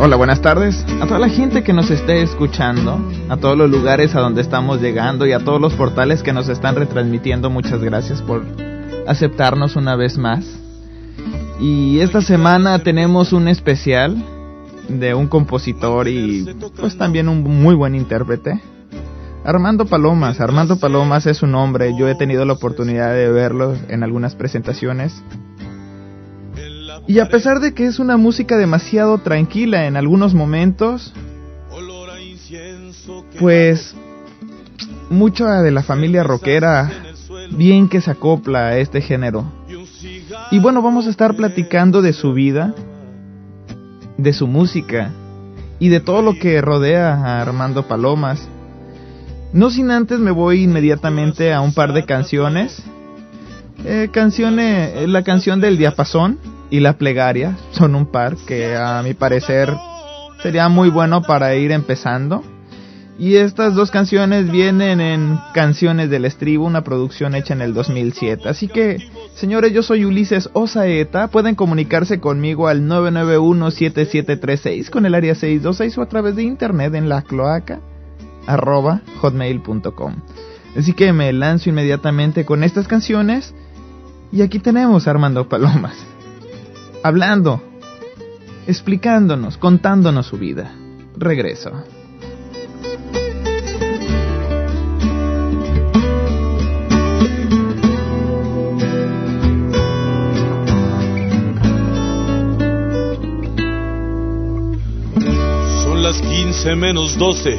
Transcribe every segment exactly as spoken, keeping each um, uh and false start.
Hola, buenas tardes a toda la gente que nos esté escuchando, a todos los lugares a donde estamos llegando y a todos los portales que nos están retransmitiendo. Muchas gracias por aceptarnos una vez más. Y esta semana tenemos un especial de un compositor y pues también un muy buen intérprete, Armando Palomas. Armando Palomas es un hombre, yo he tenido la oportunidad de verlo en algunas presentaciones. Y a pesar de que es una música demasiado tranquila en algunos momentos, pues mucha de la familia rockera bien que se acopla a este género. Y bueno, vamos a estar platicando de su vida, de su música y de todo lo que rodea a Armando Palomas. No sin antes me voy inmediatamente a un par de canciones. Eh, canciones, la canción del Diapasón y La Plegaria son un par que a mi parecer sería muy bueno para ir empezando. Y estas dos canciones vienen en Canciones del Estribo, una producción hecha en el dos mil siete. Así que, señores, yo soy Ulises Osaeta. Pueden comunicarse conmigo al nueve nueve uno, siete siete tres seis con el área seis dos seis o a través de internet en la cloaca arroba hotmail punto com. Así que me lanzo inmediatamente con estas canciones. Y aquí tenemos a Armando Palomas, hablando, explicándonos, contándonos su vida. Regreso. Son las quince menos doce.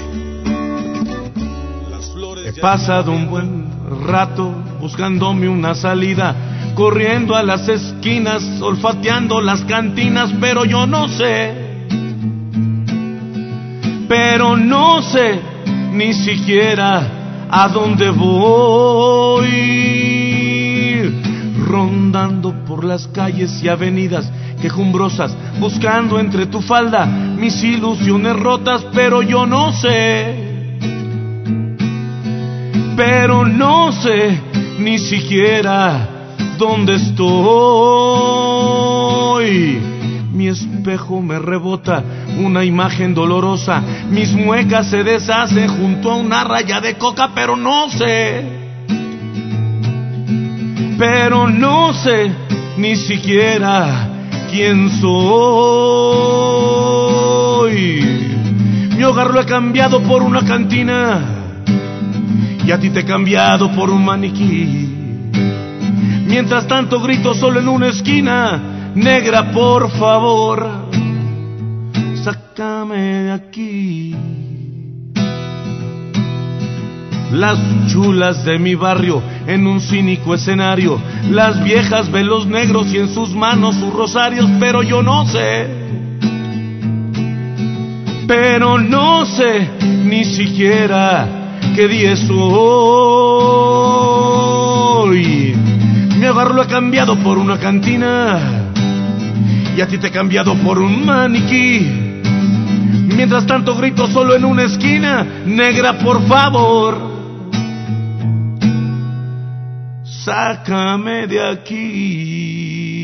He pasado un buen rato buscándome una salida, corriendo a las esquinas, olfateando las cantinas, pero yo no sé, pero no sé ni siquiera a dónde voy, rondando por las calles y avenidas quejumbrosas, buscando entre tu falda mis ilusiones rotas, pero yo no sé, pero no sé ni siquiera dónde estoy. Mi espejo me rebota una imagen dolorosa, mis muecas se deshacen junto a una raya de coca, pero no sé, pero no sé ni siquiera quién soy. Mi hogar lo he cambiado por una cantina y a ti te he cambiado por un maniquí. Mientras tanto grito solo en una esquina: negra, por favor, sácame de aquí. Las chulas de mi barrio en un cínico escenario, las viejas velos negros y en sus manos sus rosarios, pero yo no sé, pero no sé ni siquiera qué día es hoy. Mi hogar lo he cambiado por una cantina y a ti te he cambiado por un maniquí. Mientras tanto grito solo en una esquina: negra, por favor, sácame de aquí.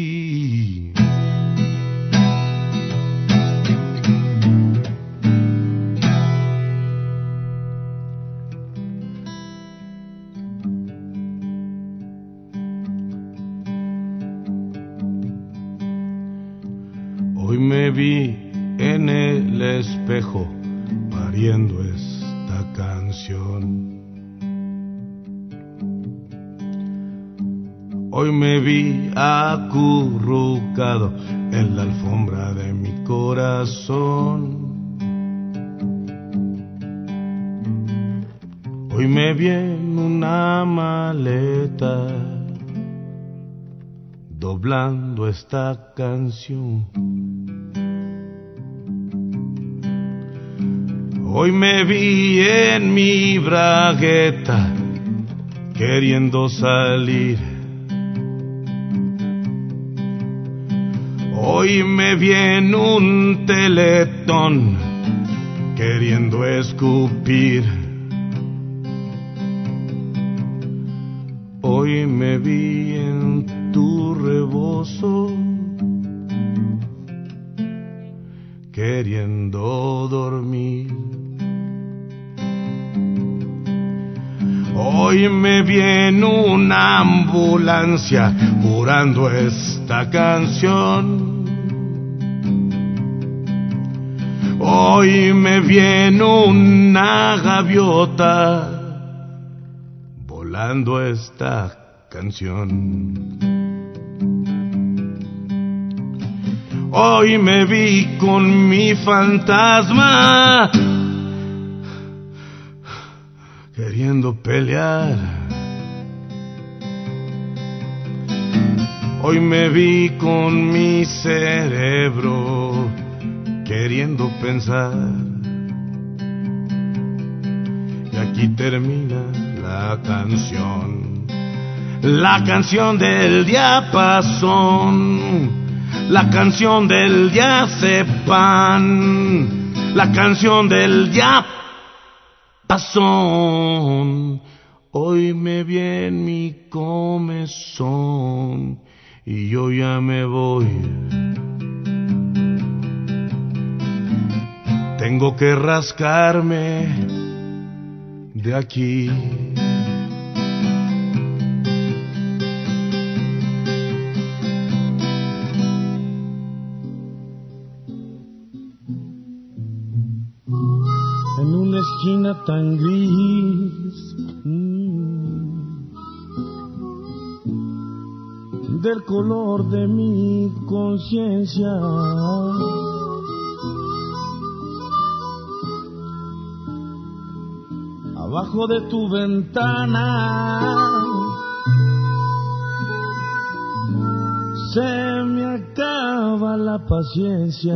Hoy me vi en el espejo pariendo esta canción. Hoy me vi acurrucado en la alfombra de mi corazón. Hoy me vi en una maleta doblando esta canción. Hoy me vi en mi bragueta queriendo salir. Hoy me vi en un teletón queriendo escupir. Hoy me vi en tu rebozo queriendo dormir. Hoy me viene una ambulancia jurando esta canción. Hoy me viene una gaviota volando esta canción. Hoy me vi con mi fantasma queriendo pelear. Hoy me vi con mi cerebro queriendo pensar. Y aquí termina la canción, la canción del diapasón, la canción del diazepam, la canción del diapasón. Hoy me viene mi comezón y yo ya me voy. Tengo que rascarme de aquí. En una esquina tan gris mmm, del color de mi conciencia, abajo de tu ventana se me acaba la paciencia.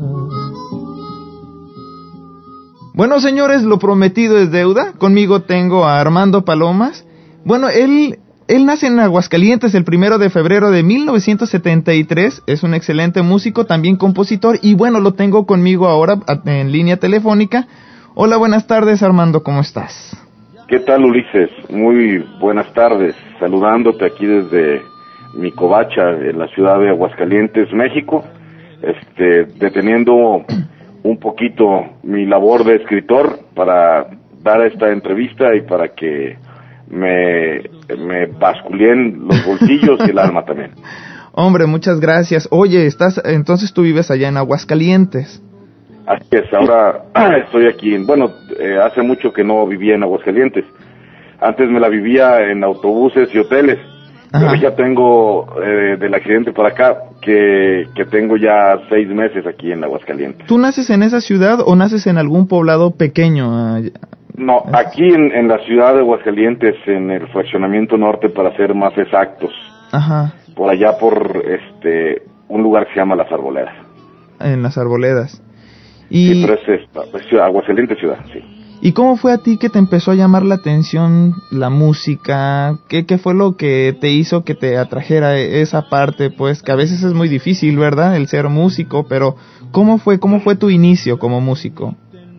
Bueno, señores, lo prometido es deuda. Conmigo tengo a Armando Palomas. Bueno, él, él nace en Aguascalientes el primero de febrero de mil novecientos setenta y tres. Es un excelente músico, también compositor. Y bueno, lo tengo conmigo ahora en línea telefónica. Hola, buenas tardes, Armando, ¿cómo estás? ¿Qué tal, Ulises? Muy buenas tardes. Saludándote aquí desde mi covacha en la ciudad de Aguascalientes, México. Este, deteniendo un poquito mi labor de escritor para dar esta entrevista y para que me, me basculen los bolsillos y el alma también. Hombre, muchas gracias. Oye, estás, entonces tú vives allá en Aguascalientes. Así es, ahora estoy aquí, en, bueno, eh, hace mucho que no vivía en Aguascalientes. Antes me la vivía en autobuses y hoteles. Ajá. Pero ya tengo, eh, del accidente para acá, que, que tengo ya seis meses aquí en Aguascalientes. ¿Tú naces en esa ciudad o naces en algún poblado pequeño? No, aquí en, en la ciudad de Aguascalientes, en el fraccionamiento norte, para ser más exactos. Ajá. Por allá por este un lugar que se llama Las Arboledas. En Las Arboledas. Y... Sí, pero es, esta, es ciudad, Aguascalientes ciudad, sí. ¿Y cómo fue a ti que te empezó a llamar la atención la música? ¿Qué, qué fue lo que te hizo que te atrajera esa parte? Pues que a veces es muy difícil, ¿verdad? El ser músico, pero ¿cómo fue, cómo fue tu inicio como músico?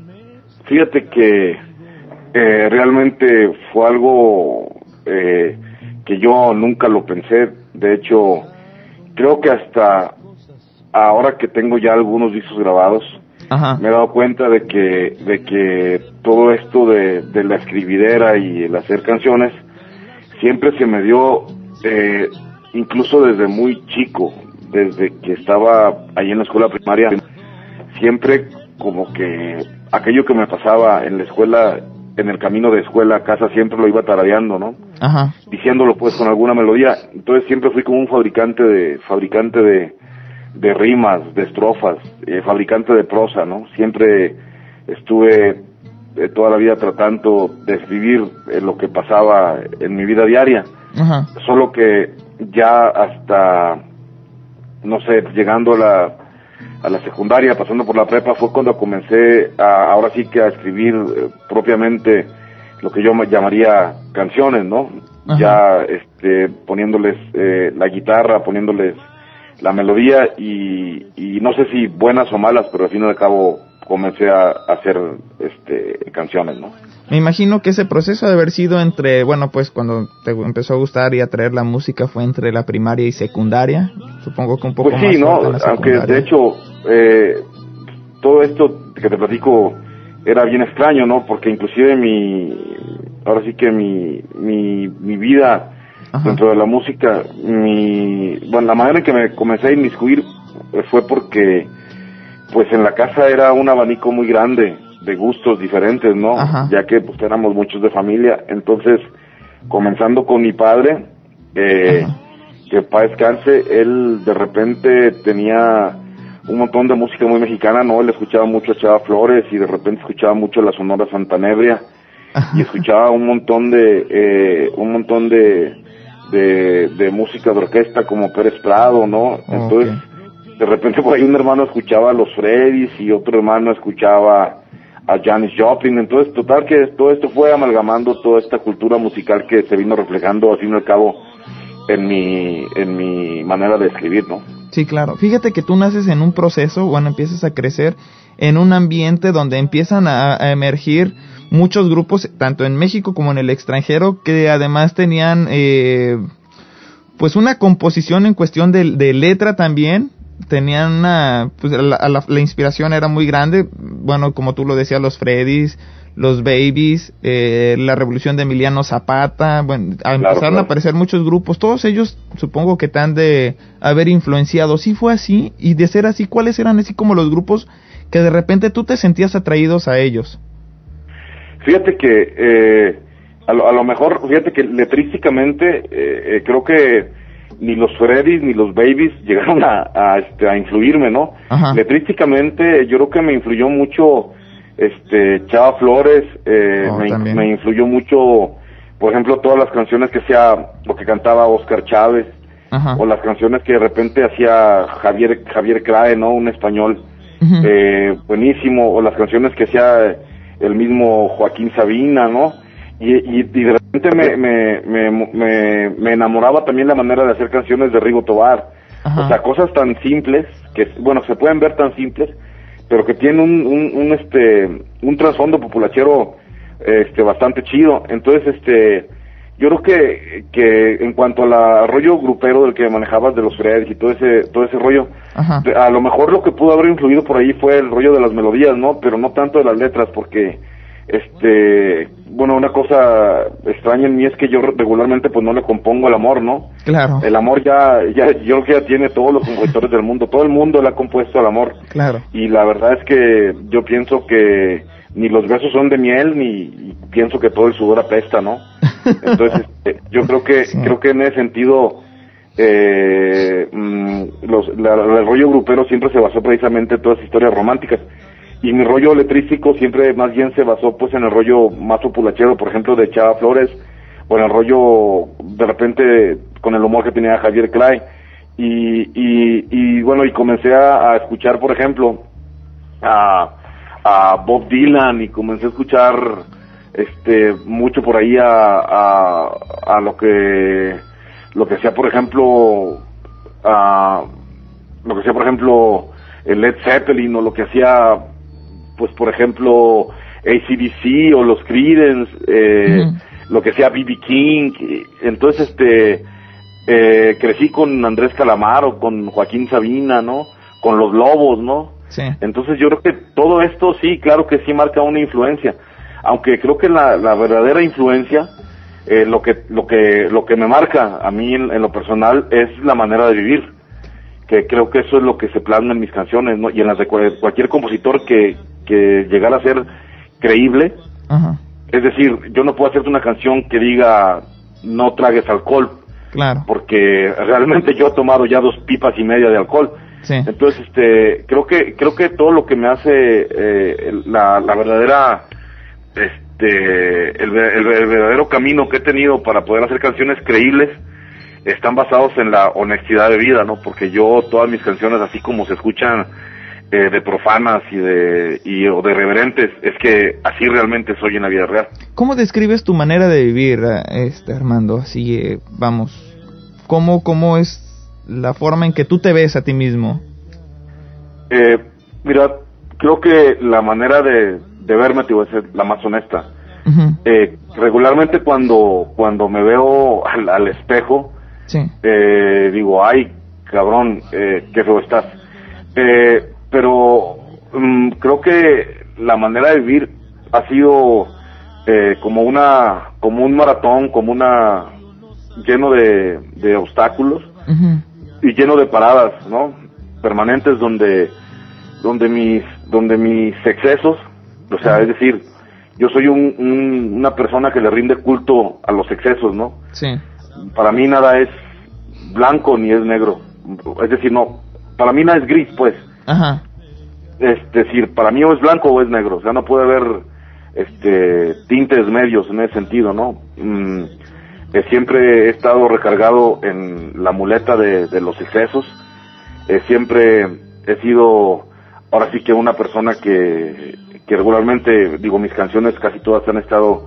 Fíjate que eh, realmente fue algo eh, que yo nunca lo pensé. De hecho, creo que hasta ahora que tengo ya algunos discos grabados, ajá, me he dado cuenta de que de que todo esto de, de la escribidera y el hacer canciones siempre se me dio, eh, incluso desde muy chico, desde que estaba ahí en la escuela primaria, siempre como que aquello que me pasaba en la escuela, en el camino de escuela a casa, siempre lo iba tarareando, ¿no? Ajá. Diciéndolo pues con alguna melodía. Entonces siempre fui como un fabricante de fabricante de de rimas, de estrofas, eh, fabricante de prosa, ¿no? Siempre estuve eh, toda la vida tratando de escribir eh, lo que pasaba en mi vida diaria. Ajá. Solo que ya hasta, no sé, llegando a la, a la secundaria, pasando por la prepa, fue cuando comencé a, ahora sí que a escribir eh, propiamente lo que yo me llamaría canciones, ¿no? Ajá. Ya este, poniéndoles eh, la guitarra, poniéndoles la melodía y, y no sé si buenas o malas, pero al fin y al cabo comencé a, a hacer este canciones, ¿no? Me imagino que ese proceso de haber sido entre, bueno, pues cuando te empezó a gustar y a traer la música fue entre la primaria y secundaria, supongo que un poco pues sí, más ¿no? Aunque de hecho, eh, todo esto que te platico era bien extraño, ¿no? Porque inclusive mi, ahora sí que mi, mi, mi vida Ajá. dentro de la música, mi, bueno, la manera en que me comencé a inmiscuir fue porque, pues en la casa era un abanico muy grande de gustos diferentes, ¿no? Ajá. Ya que pues éramos muchos de familia, entonces, comenzando con mi padre, eh, que paz descanse, él de repente tenía un montón de música muy mexicana, ¿no? Él escuchaba mucho a Chava Flores y de repente escuchaba mucho la Sonora Santanebria y escuchaba un montón de eh, un montón de, de de música de orquesta como Pérez Prado, ¿no? Entonces okay. de repente por ahí un hermano escuchaba a los Freddys y otro hermano escuchaba a Janis Joplin. Entonces total que todo esto fue amalgamando toda esta cultura musical que se vino reflejando al fin y al cabo en mi en mi manera de escribir, ¿no? Sí, claro. Fíjate que tú naces en un proceso, bueno, empiezas a crecer en un ambiente donde empiezan a, a emergir muchos grupos, tanto en México como en el extranjero, que además tenían, eh, pues una composición en cuestión de, de letra también, tenían una, pues la, la, la inspiración era muy grande, bueno, como tú lo decías, los Freddys, los Babies, eh, la revolución de Emiliano Zapata, bueno, claro, empezaron claro. a aparecer muchos grupos, todos ellos supongo que te han de haber influenciado. ¿Sí fue así? Y de ser así, ¿cuáles eran así como los grupos que de repente tú te sentías atraídos a ellos? Fíjate que eh, a, lo, a lo mejor, fíjate que letrísticamente eh, eh, creo que ni los Freddys ni los Babies llegaron a, a, este, a influirme, ¿no? Ajá. Letrísticamente yo creo que me influyó mucho este Chava Flores, eh, oh, me, me influyó mucho, por ejemplo, todas las canciones que hacía, lo que cantaba Oscar Chávez, Ajá. o las canciones que de repente hacía Javier Javier Crae, ¿no? Un español uh-huh. eh, buenísimo, o las canciones que hacía el mismo Joaquín Sabina, ¿no? Y, y, y de repente me, me, me, me, me enamoraba también la manera de hacer canciones de Rigo Tobar, Ajá. o sea, cosas tan simples, que bueno, se pueden ver tan simples, pero que tiene un, un, un este un trasfondo populachero este bastante chido. Entonces este yo creo que que en cuanto al rollo grupero del que manejabas de los Freddys y todo ese todo ese rollo, Ajá. a lo mejor lo que pudo haber influido por ahí fue el rollo de las melodías, ¿no? Pero no tanto de las letras, porque este bueno, una cosa extraña en mí es que yo regularmente pues no le compongo el amor, ¿no? Claro. El amor ya ya yo creo que ya tiene todos los compositores del mundo, todo el mundo le ha compuesto el amor. Claro. Y la verdad es que yo pienso que ni los besos son de miel, ni pienso que todo el sudor apesta, ¿no? Entonces este, yo creo que sí. creo que en ese sentido eh, los la, el rollo grupero siempre se basó precisamente en todas las historias románticas. Y mi rollo letrístico siempre más bien se basó pues en el rollo más populachero, por ejemplo, de Chava Flores, o en el rollo de repente con el humor que tenía Javier Crae. Y, y, y bueno, y comencé a, a escuchar, por ejemplo, a, a Bob Dylan, y comencé a escuchar este mucho por ahí a, a, a lo que lo que sea, por ejemplo, a lo que sea, por ejemplo, el Led Zeppelin, o lo que hacía, pues por ejemplo, A C D C o los Creedence, eh, uh-huh. lo que sea B B King. Entonces este eh, crecí con Andrés Calamaro, con Joaquín Sabina, ¿no? Con Los Lobos, ¿no? Sí. Entonces yo creo que todo esto sí, claro que sí marca una influencia, aunque creo que la, la verdadera influencia, eh, lo que lo que lo que me marca a mí en, en lo personal es la manera de vivir, que creo que eso es lo que se plasma en mis canciones, ¿no? Y en las de cualquier compositor que que llegara a ser creíble. Ajá. Es decir, yo no puedo hacerte una canción que diga no tragues alcohol, claro, porque realmente yo he tomado ya dos pipas y media de alcohol. Sí. Entonces este creo que creo que todo lo que me hace eh, la, la verdadera este el, el, el verdadero camino que he tenido para poder hacer canciones creíbles están basados en la honestidad de vida, ¿no? Porque yo todas mis canciones, así como se escuchan Eh, de profanas y de y o de reverentes, es que así realmente soy en la vida real. ¿Cómo describes tu manera de vivir, este Armando? Así, eh, vamos, ¿cómo cómo es la forma en que tú te ves a ti mismo? Eh, mira, creo que la manera de, de verme, te voy a ser la más honesta. Uh-huh. Eh, regularmente cuando cuando me veo al, al espejo, sí. eh, digo, ay, cabrón, eh, qué feo estás. Eh, pero um, creo que la manera de vivir ha sido eh, como una, como un maratón, como una, lleno de, de obstáculos uh-huh. y lleno de paradas, ¿no? Permanentes donde, donde mis, donde mis excesos, o sea, uh-huh. es decir, yo soy un, un, una persona que le rinde culto a los excesos, ¿no? Sí. Para mí nada es blanco ni es negro, es decir, no, para mí nada es gris, pues. Ajá. Es decir, para mí o es blanco o es negro, o sea, no puede haber este tintes medios en ese sentido, ¿no? Mm, eh, siempre he estado recargado en la muleta de, de los excesos, eh, siempre he sido, ahora sí que una persona que, que regularmente, digo, mis canciones casi todas han estado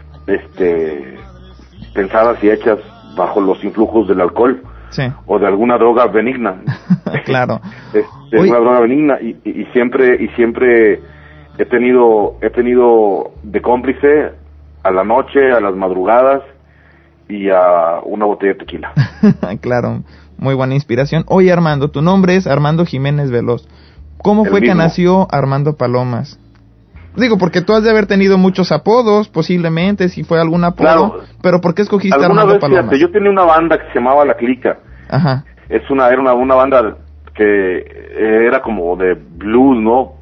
este pensadas y hechas bajo los influjos del alcohol. Sí. O de alguna droga benigna. Claro. De alguna droga benigna y, y, y siempre y siempre he tenido he tenido de cómplice a la noche, a las madrugadas y a una botella de tequila. Claro, muy buena inspiración. Oye, Armando, tu nombre es Armando Jiménez Veloz. ¿Cómo El fue mismo. que nació Armando Palomas? Digo, porque tú has de haber tenido muchos apodos, posiblemente, si fue algún apodo, claro. Pero ¿por qué escogiste Alguna Armando vez, Palomas? Fíjate, yo tenía una banda que se llamaba La Clica. Ajá. Es una, era una, una banda que era como de blues, ¿no?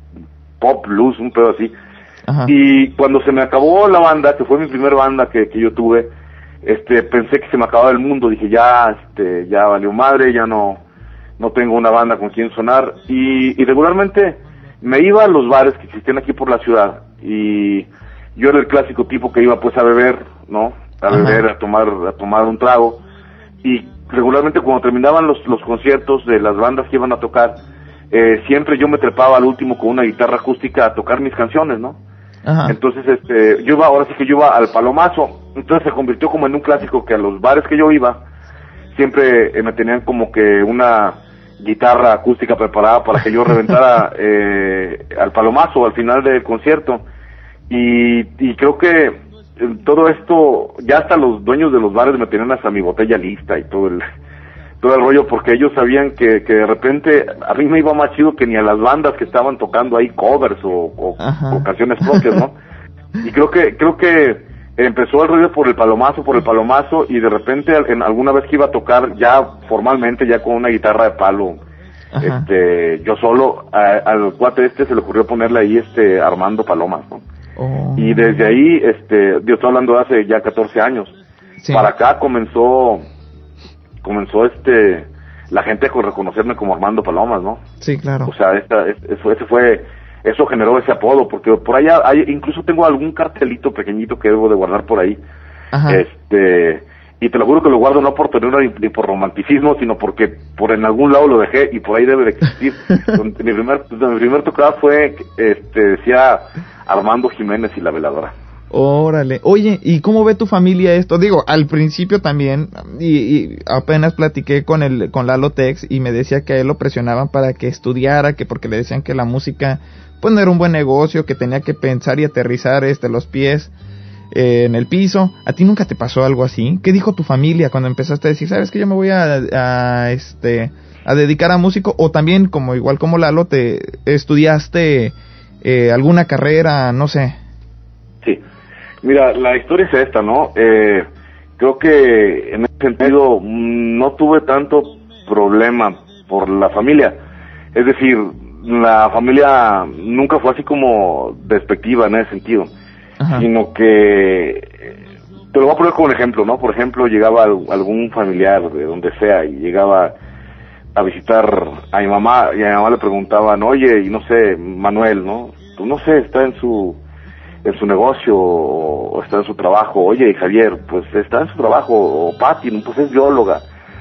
Pop blues, un pedo así. Ajá. Y cuando se me acabó la banda, que fue mi primer banda que, que yo tuve, este, pensé que se me acababa el mundo. Dije, ya, este, ya valió madre, ya no, no tengo una banda con quien sonar. Y, y regularmente me iba a los bares que existían aquí por la ciudad. Y yo era el clásico tipo que iba pues a beber, ¿no? A Ajá. beber, a tomar, a tomar un trago. Y regularmente cuando terminaban los, los conciertos de las bandas que iban a tocar, eh, siempre yo me trepaba al último con una guitarra acústica a tocar mis canciones, ¿no? Ajá. Entonces, este, yo iba, ahora sí que yo iba al Palomazo, entonces se convirtió como en un clásico que a los bares que yo iba, siempre eh, me tenían como que una guitarra acústica preparada para que yo reventara eh, al Palomazo al final del concierto, y, y creo que todo esto, ya hasta los dueños de los bares me tenían hasta mi botella lista y todo el todo el rollo, porque ellos sabían que, que de repente a mí me iba más chido que ni a las bandas que estaban tocando ahí covers o, o, o canciones propias, ¿no? Y creo que creo que empezó el rollo por el Palomazo, por el Palomazo, y de repente en alguna vez que iba a tocar ya formalmente, ya con una guitarra de palo, Ajá. este yo solo, a, al cuate este se le ocurrió ponerle ahí este Armando Palomas, ¿no? Oh. Y desde ahí, este, yo estoy hablando de hace ya catorce años, sí. Para acá comenzó, comenzó este, la gente a reconocerme como Armando Palomas, ¿no? Sí, claro. O sea, esta, eso, ese fue, eso generó ese apodo, porque por allá hay, incluso tengo algún cartelito pequeñito que debo de guardar por ahí. Ajá. Este, y te lo juro que lo guardo no por tener ni por romanticismo, sino porque por en algún lado lo dejé y por ahí debe de existir. mi primer, mi primer tocada fue, este, decía Armando Jiménez y la Veladora. Órale. Oye, ¿y cómo ve tu familia esto? Digo, al principio también, y, y apenas platiqué con el con Lalo Tex y me decía que a él lo presionaban para que estudiara, que porque le decían que la música pues no era un buen negocio, que tenía que pensar y aterrizar este los pies eh, en el piso. ¿A ti nunca te pasó algo así? ¿Qué dijo tu familia cuando empezaste a decir, sabes que yo me voy a, a este a dedicar a músico? O también, como igual como Lalo, te estudiaste eh, alguna carrera, no sé. Sí. Mira, la historia es esta, ¿no? Eh, creo que en ese sentido no tuve tanto problema por la familia. Es decir, la familia nunca fue así como despectiva en ese sentido. Ajá. Sino que, te lo voy a poner como un ejemplo, ¿no? Por ejemplo, llegaba algún familiar de donde sea y llegaba a visitar a mi mamá y a mi mamá le preguntaban, oye, y no sé, Manuel, ¿no? Pues no sé, está en su en su negocio o está en su trabajo. Oye, Javier, pues está en su trabajo. O Pati, pues es bióloga.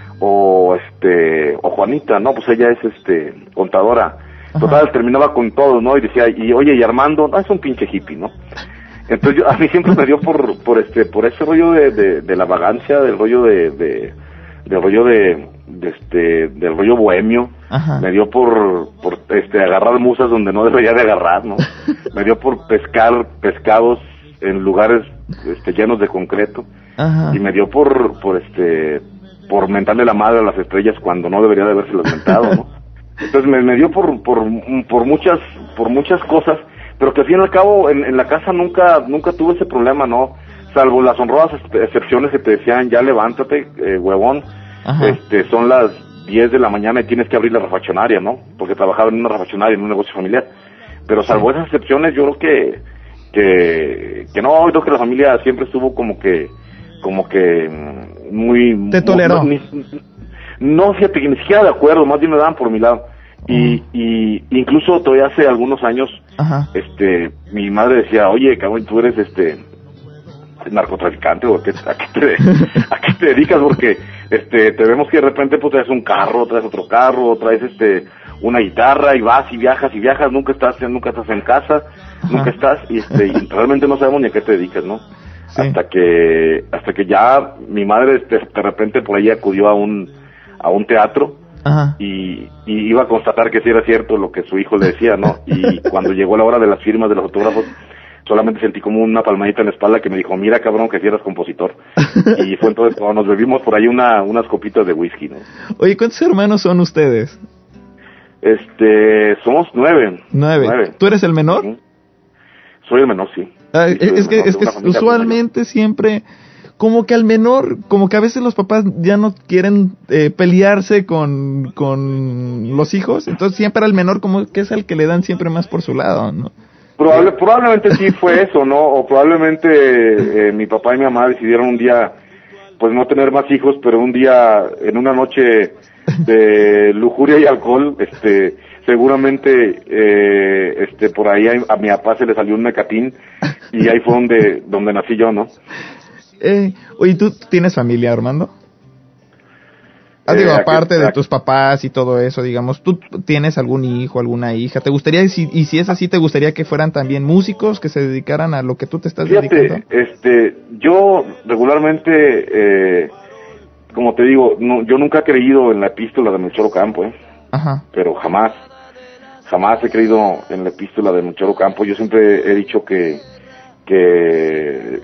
O este, o Juanita, no, pues ella es este contadora. Ajá. Total, terminaba con todo, ¿no? Y decía, y oye, y Armando, no, es un pinche hippie, ¿no? Entonces yo, a mí siempre me dio por por este por ese rollo de, de, de la vagancia, del rollo de, de del rollo de, de este del rollo bohemio. Ajá. Me dio por por este agarrar musas donde no debería de agarrar, ¿no? Me dio por pescar pescados en lugares este llenos de concreto. Ajá. Y me dio por por este por mentarle la madre a las estrellas cuando no debería de haberse las mentado, ¿no? Entonces me, me dio por, por, por muchas, por muchas cosas, pero que al fin y al cabo en, en la casa nunca, nunca tuve ese problema, ¿no? Salvo las honrosas excepciones que te decían, ya levántate, eh, huevón, Ajá. este, son las diez de la mañana y tienes que abrir la refaccionaria, ¿no? Porque trabajaba en una refaccionaria, en un negocio familiar. Pero salvo sí. esas excepciones, yo creo que, que, que no, yo creo que la familia siempre estuvo como que, como que, muy... ¿Te toleró? Muy, ni, no, fíjate, que ni siquiera de acuerdo, más bien me daban por mi lado. Y, uh-huh. y incluso todavía hace algunos años, Ajá. este, mi madre decía, oye, cabrón, tú eres, este, narcotraficante, o a qué, a qué te, a qué te dedicas, porque, este, te vemos que de repente, pues, traes un carro, traes otro carro, traes, este, una guitarra, y vas y viajas y viajas, nunca estás, nunca estás en casa, Ajá. nunca estás, y este, y realmente no sabemos ni a qué te dedicas, ¿no? Sí. Hasta que, hasta que ya mi madre, este, de repente por ahí acudió a un, a un teatro, Ajá. Y, y iba a constatar que sí era cierto lo que su hijo le decía, ¿no? Y cuando llegó la hora de las firmas de los autógrafos, solamente sentí como una palmadita en la espalda que me dijo, mira cabrón, que si eras compositor. Y fue entonces cuando nos bebimos por ahí una, unas copitas de whisky, ¿no? Oye, ¿cuántos hermanos son ustedes? Este, somos nueve. Nueve. nueve. ¿Tú eres el menor? Sí. Soy el menor, sí. Ah, sí es, que, es que usualmente siempre... como que al menor, como que a veces los papás ya no quieren eh, pelearse con, con los hijos, entonces siempre al menor como que es el que le dan siempre más por su lado, ¿no? Probable, probablemente sí fue eso, ¿no? O probablemente eh, mi papá y mi mamá decidieron un día, pues no tener más hijos, pero un día, en una noche de lujuria y alcohol, este, seguramente, eh, este, por ahí a, a mi papá se le salió un mecatín y ahí fue donde, donde nací yo, ¿no? Eh, oye, ¿tú tienes familia, Armando? Ah, digo, eh, aparte aquí, de tus papás y todo eso, digamos, ¿tú tienes algún hijo, alguna hija? ¿Te gustaría, si, y si es así, te gustaría que fueran también músicos, que se dedicaran a lo que tú te estás Fíjate, dedicando? este, yo regularmente, eh, como te digo, no, yo nunca he creído en la epístola de Melchor Ocampo, ¿eh? Ajá. Pero jamás, jamás he creído en la epístola de Melchor Ocampo. Yo siempre he dicho que, que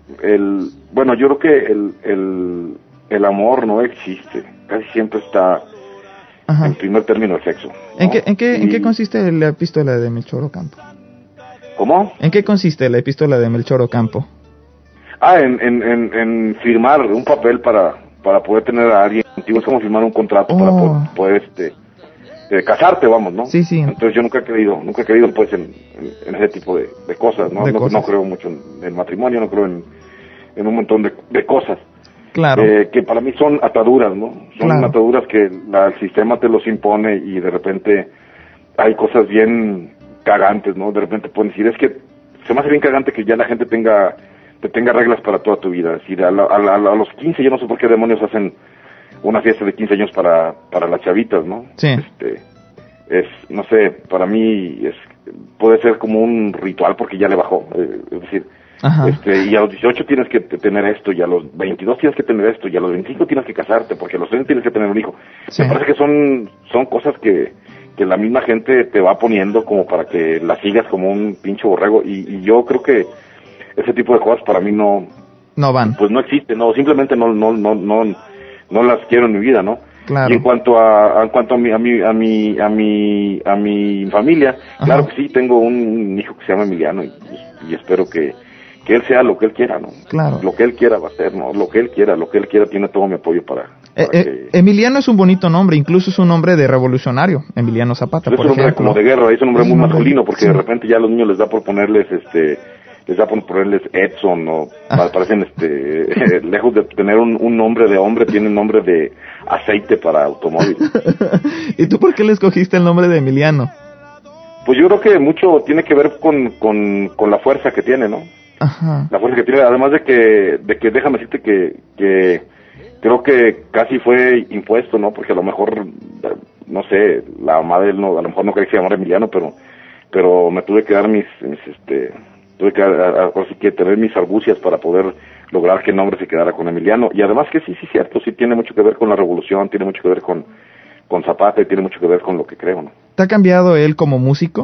el, bueno, yo creo que el, el, el amor no existe, casi siempre está Ajá. en primer término el sexo, ¿no? ¿En qué, en qué, y... en qué consiste la epístola de Melchor Ocampo? ¿Cómo? ¿En qué consiste la epístola de Melchor Ocampo? Ah, en, en, en, en firmar un papel para, para poder tener a alguien contigo, es como firmar un contrato oh. para poder, poder este, eh, casarte, vamos, ¿no? Sí, sí. Entonces yo nunca he creído, nunca he creído pues en, en, en ese tipo de, de cosas, ¿no? De no, cosas. no creo mucho en el matrimonio, no creo en, en un montón de, de cosas. Claro. Eh, que para mí son ataduras, ¿no? Son claro. ataduras que la, el sistema te los impone y de repente hay cosas bien cagantes, ¿no? De repente pueden decir, es que se me hace bien cagante que ya la gente tenga te tenga reglas para toda tu vida. Es decir, a, la, a, la, a los quince, yo no sé por qué demonios hacen una fiesta de quince años para, para las chavitas, ¿no? Sí. Este, es, no sé, para mí es puede ser como un ritual porque ya le bajó, eh, es decir, Ajá. Este, y a los dieciocho tienes que tener esto, y a los veintidós tienes que tener esto, y a los veinticinco tienes que casarte, porque a los treinta tienes que tener un hijo. Sí. Me parece que son son cosas que, que la misma gente te va poniendo como para que las sigas como un pinche borrego, y, y yo creo que ese tipo de cosas para mí no no van. Pues no existe, no, simplemente no no no no no las quiero en mi vida, ¿no? Claro. Y en cuanto a, a en cuanto a mi a mi a mi a mi a mi familia, Ajá. claro que sí, tengo un hijo que se llama Emiliano y, y espero que que él sea lo que él quiera, ¿no? Claro. Lo que él quiera va a ser, ¿no? Lo que él quiera, lo que él quiera tiene todo mi apoyo para... para eh, que... Emiliano es un bonito nombre, incluso es un nombre de revolucionario, Emiliano Zapata, es por un nombre ejemplo. como de guerra, es un nombre es muy un masculino, porque sí. de repente ya a los niños les da por ponerles, este, les da por ponerles Edson, o ah. parecen, este, lejos de tener un, un nombre de hombre, tienen nombre de aceite para automóvil. ¿Y tú por qué le escogiste el nombre de Emiliano? Pues yo creo que mucho tiene que ver con, con, con la fuerza que tiene, ¿no? Ajá. La fuerza que tiene, además de que, de que déjame decirte que, que creo que casi fue impuesto, ¿no? Porque a lo mejor, no sé, la mamá de él no, a lo mejor no quería que se llamara Emiliano, pero, pero me tuve que dar mis, mis este, tuve que, así que tener mis argucias para poder lograr que el nombre se quedara con Emiliano. Y además que sí, sí, cierto, sí tiene mucho que ver con la revolución, tiene mucho que ver con, con Zapata y tiene mucho que ver con lo que creo, ¿no? ¿Te ha cambiado él como músico?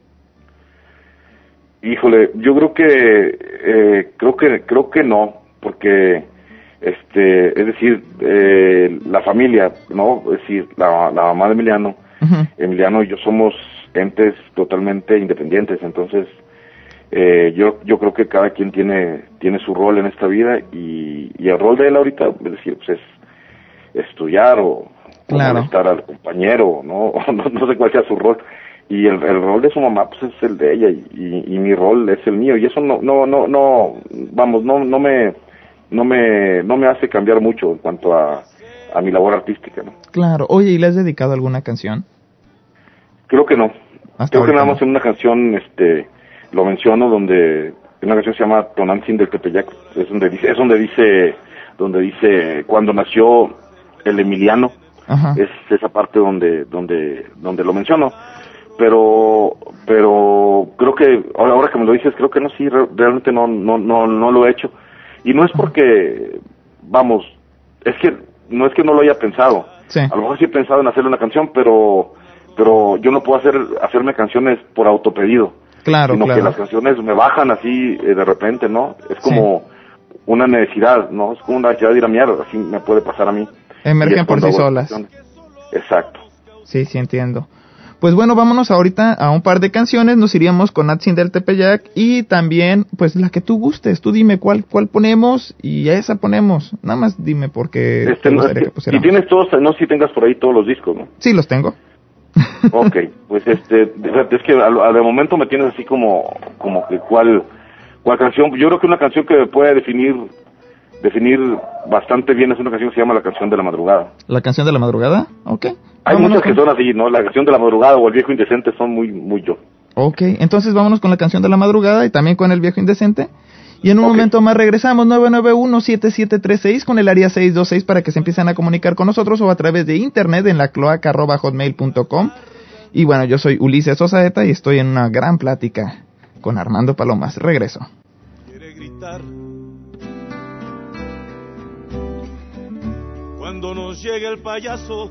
Híjole, yo creo que eh, creo que creo que no, porque este, es decir, eh, la familia, no, es decir, la, la mamá de Emiliano, Uh-huh. Emiliano y yo somos entes totalmente independientes, entonces eh, yo yo creo que cada quien tiene tiene su rol en esta vida y, y el rol de él ahorita, es decir, pues es estudiar o, claro. o molestar al compañero, ¿no? no no sé cuál sea su rol. Y el, el rol de su mamá pues es el de ella y, y, y mi rol es el mío y eso no no no no vamos no no me no me no me hace cambiar mucho en cuanto a a mi labor artística, ¿no? Claro. Oye, ¿y le has dedicado alguna canción? Creo que no. Hasta Creo que nada no. más en una canción este lo menciono donde una canción se llama Tonantzin del Tepeyac, es donde dice es donde dice donde dice cuando nació el Emiliano. Ajá. Es esa parte donde donde donde lo menciono. Pero pero creo que ahora, ahora que me lo dices creo que no sí re, realmente no no no no lo he hecho y no es porque vamos es que no es que no lo haya pensado, sí. A lo mejor sí he pensado en hacerle una canción pero pero yo no puedo hacer hacerme canciones por autopedido, claro, sino claro. que las canciones me bajan así eh, de repente, ¿no? Es como sí. una necesidad, ¿no? Es como una necesidad de ir a mierda, así me puede pasar a mí. Emergen por sí solas. Exacto. Sí, sí entiendo. Pues bueno, vámonos ahorita a un par de canciones, nos iríamos con Tonantzin del Tepeyac y también, pues la que tú gustes, tú dime cuál cuál ponemos y a esa ponemos, nada más dime porque este, no, que si tienes todos, no sé si tengas por ahí todos los discos, ¿no? Sí, los tengo. Ok, pues este, es que al, al momento me tienes así como, como que cuál, cuál canción, yo creo que una canción que puede definir, definir bastante bien es una canción que se llama La Canción de la Madrugada. ¿La Canción de la Madrugada? Ok. Hay vámonos muchas que con... son así, ¿no? La Canción de la Madrugada o El Viejo Indecente son muy, muy yo. Ok, entonces vámonos con La Canción de la Madrugada y también con El Viejo Indecente. Y en un okay. momento más regresamos, nueve nueve uno, siete siete tres seis con el área seis dos seis para que se empiecen a comunicar con nosotros o a través de internet en la cloaca arroba hotmail punto com. Y bueno, yo soy Ulises Osaeta y estoy en una gran plática con Armando Palomas. Regreso. Quiere gritar cuando nos llegue el payaso.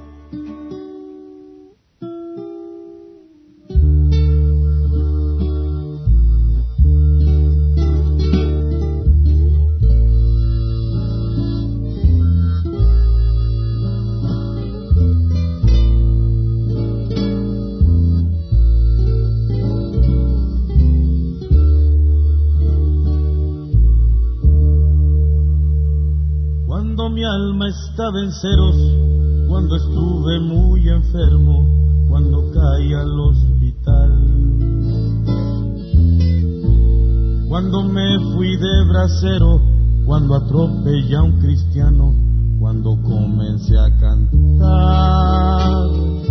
Mi alma estaba en ceros, cuando estuve muy enfermo, cuando caí al hospital, cuando me fui de bracero, cuando atropellé a un cristiano, cuando comencé a cantar,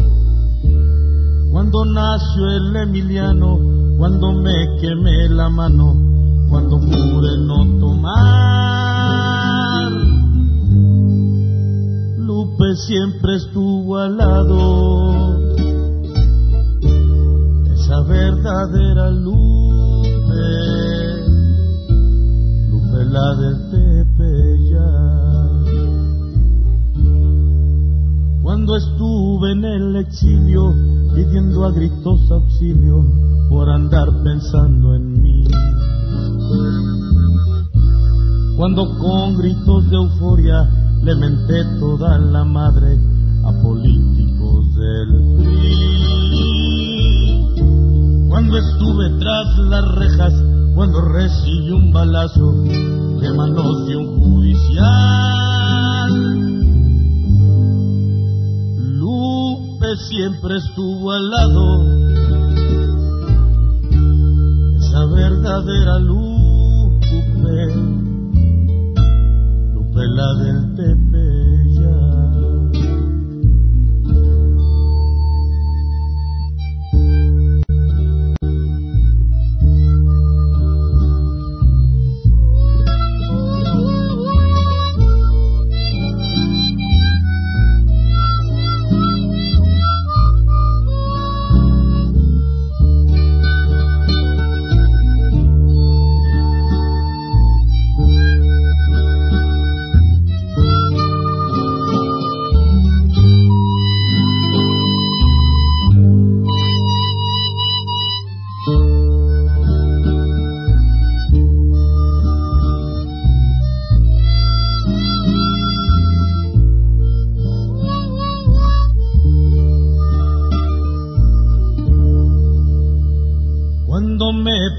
cuando nació el Emiliano, cuando me quemé la mano, cuando pude no tomar. Lupe siempre estuvo al lado, esa verdadera Lupe, Lupe la del Tepeyac. Cuando estuve en el exilio, pidiendo a gritos auxilio, por andar pensando en mí. Cuando con gritos de euforia le menté toda la madre a políticos del P R I. Cuando estuve tras las rejas, cuando recibí un balazo de manos de un judicial, Lupe siempre estuvo al lado, esa verdadera Lupe, Lupe la del Tepeyac.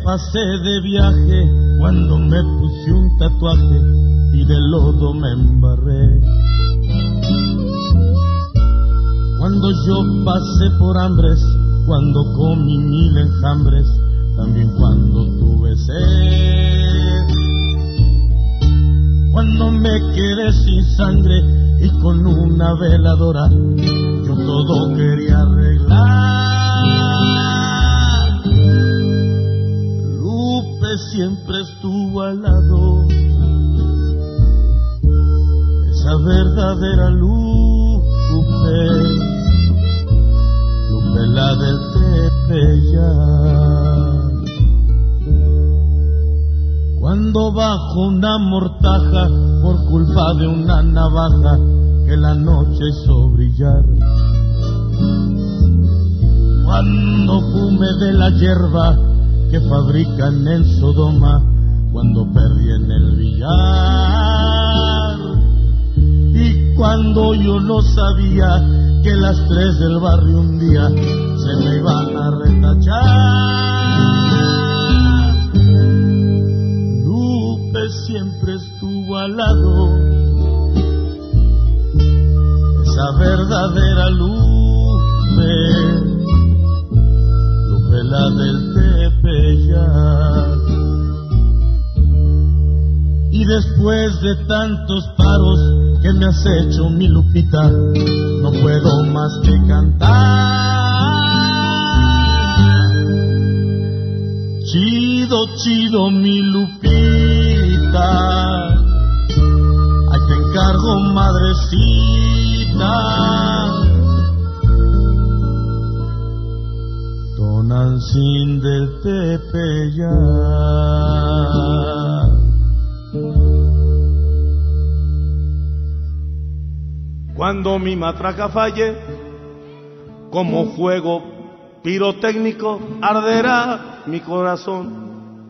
pasé de viaje cuando me puse un tatuaje y de lodo me embarré. Cuando yo pasé por hambres, cuando comí mil enjambres, también cuando tuve sed. Cuando me quedé sin sangre y con una veladora yo todo quería arreglar. Lupe siempre estuvo al lado, esa verdadera Lupe, Lupe la del Tepeyac. Cuando bajo una mortaja por culpa de una navaja que la noche hizo brillar. Cuando fume de la hierba que fabrican en Sodoma, cuando perdí en el billar. Y cuando yo no sabía que las tres del barrio un día se me iban a retachar. Siempre estuvo al lado, esa verdadera Lupe, Lupe la del Tepeyac. Y después de tantos paros que me has hecho, mi Lupita, no puedo más que cantar. Chido, chido, mi Lupita, ahí te encargo, madrecita. Tonantzin del Tepeyac. Cuando mi matraca falle, como fuego pirotécnico arderá mi corazón.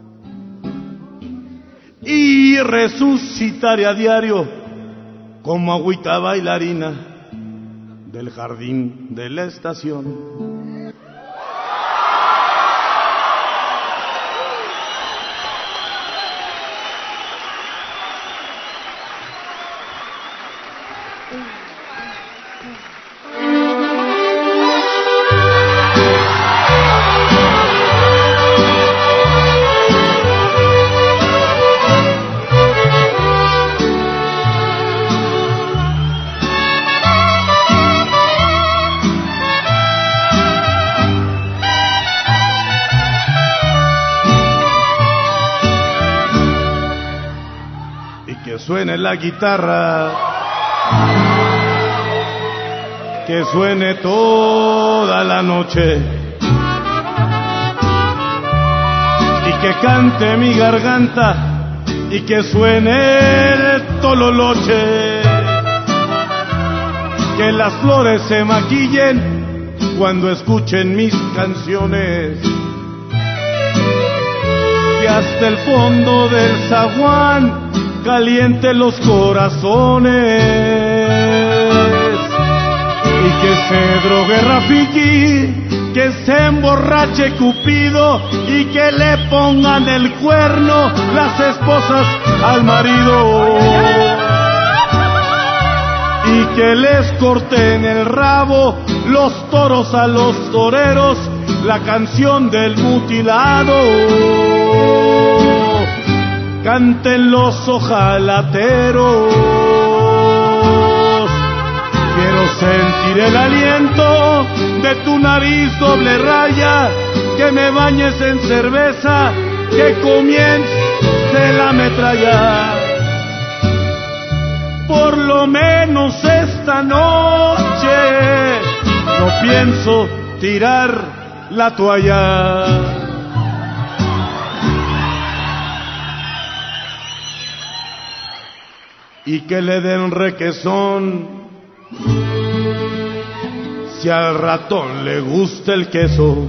Y resucitaré a diario como agüita bailarina del jardín de la estación. Suene la guitarra, que suene toda la noche y que cante mi garganta y que suene el tololoche, que las flores se maquillen cuando escuchen mis canciones, que hasta el fondo del zaguán caliente los corazones y que se drogue Rafiki, que se emborrache Cupido y que le pongan el cuerno las esposas al marido y que les corten el rabo los toros a los toreros, la canción del mutilado. Canten los ojalateros, quiero sentir el aliento de tu nariz doble raya, que me bañes en cerveza, que comience la metralla. Por lo menos esta noche no pienso tirar la toalla. Y que le den requesón si al ratón le gusta el queso,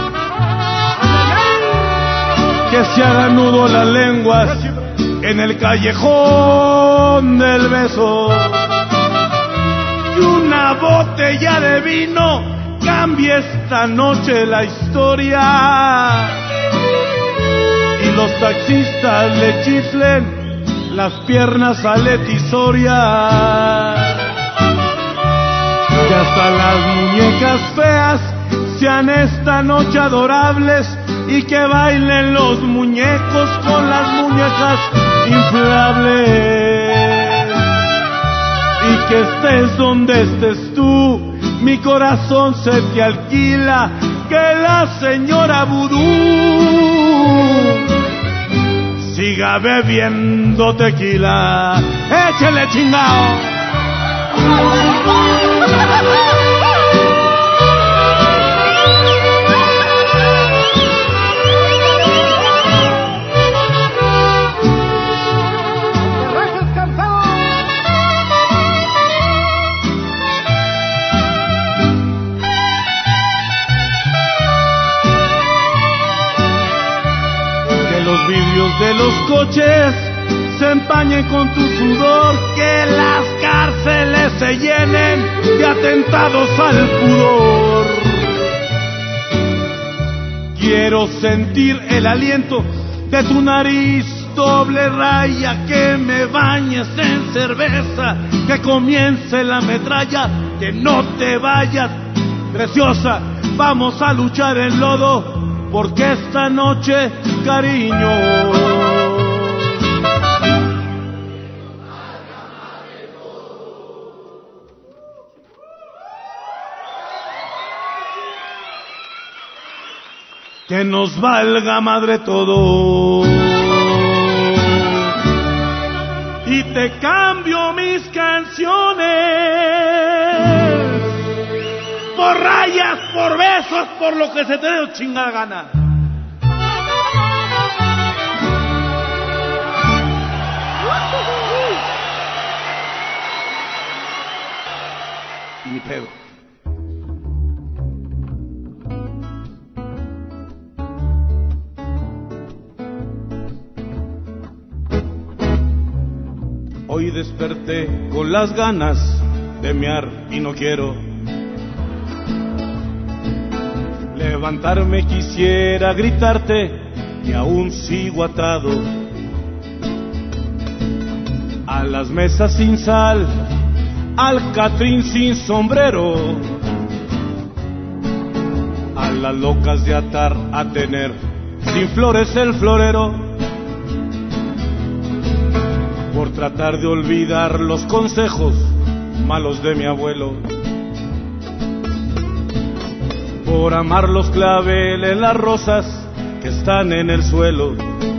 que se haga nudo las lenguas en el callejón del beso, y una botella de vino cambie esta noche la historia. los taxistas le chiflen las piernas a Leti Soria, que hasta las muñecas feas sean esta noche adorables y que bailen los muñecos con las muñecas inflables. Y que estés donde estés tú, mi corazón se te alquila, que la señora Vudú siga bebiendo tequila. ¡Échale, chingao! De los coches se empañen con tu sudor, que las cárceles se llenen de atentados al pudor. Quiero sentir el aliento de tu nariz doble raya, que me bañes en cerveza, que comience la metralla, que no te vayas, preciosa, vamos a luchar en lodo, porque esta noche, cariño, que nos valga madre todo. Y te cambio mis canciones por rayas, por besos, por lo que se te dé chingada gana. Y mi pedo. Hoy desperté con las ganas de mear y no quiero levantarme, quisiera gritarte y aún sigo atado a las mesas sin sal, al catrín sin sombrero, a las locas de atar a tener sin flores el florero, por tratar de olvidar los consejos malos de mi abuelo, por amar los claveles, las rosas que están en el suelo,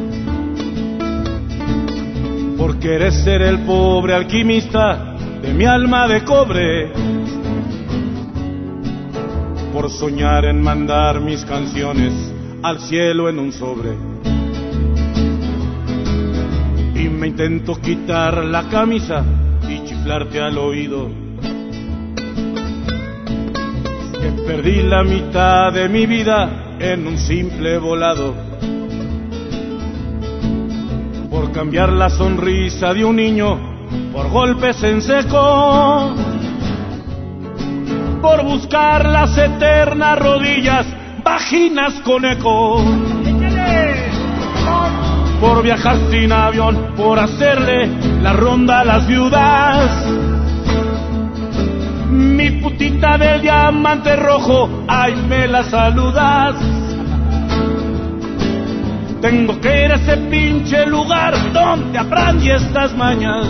por querer ser el pobre alquimista de mi alma de cobre, por soñar en mandar mis canciones al cielo en un sobre. Y me intento quitar la camisa y chiflarte al oído, que perdí la mitad de mi vida en un simple volado, por cambiar la sonrisa de un niño por golpes en seco, por buscar las eternas rodillas, vaginas con eco, por viajar sin avión, por hacerle la ronda a las viudas. Mi putita del diamante rojo, ay, me la saludas. Tengo que ir a ese pinche lugar donde aprendí estas mañas,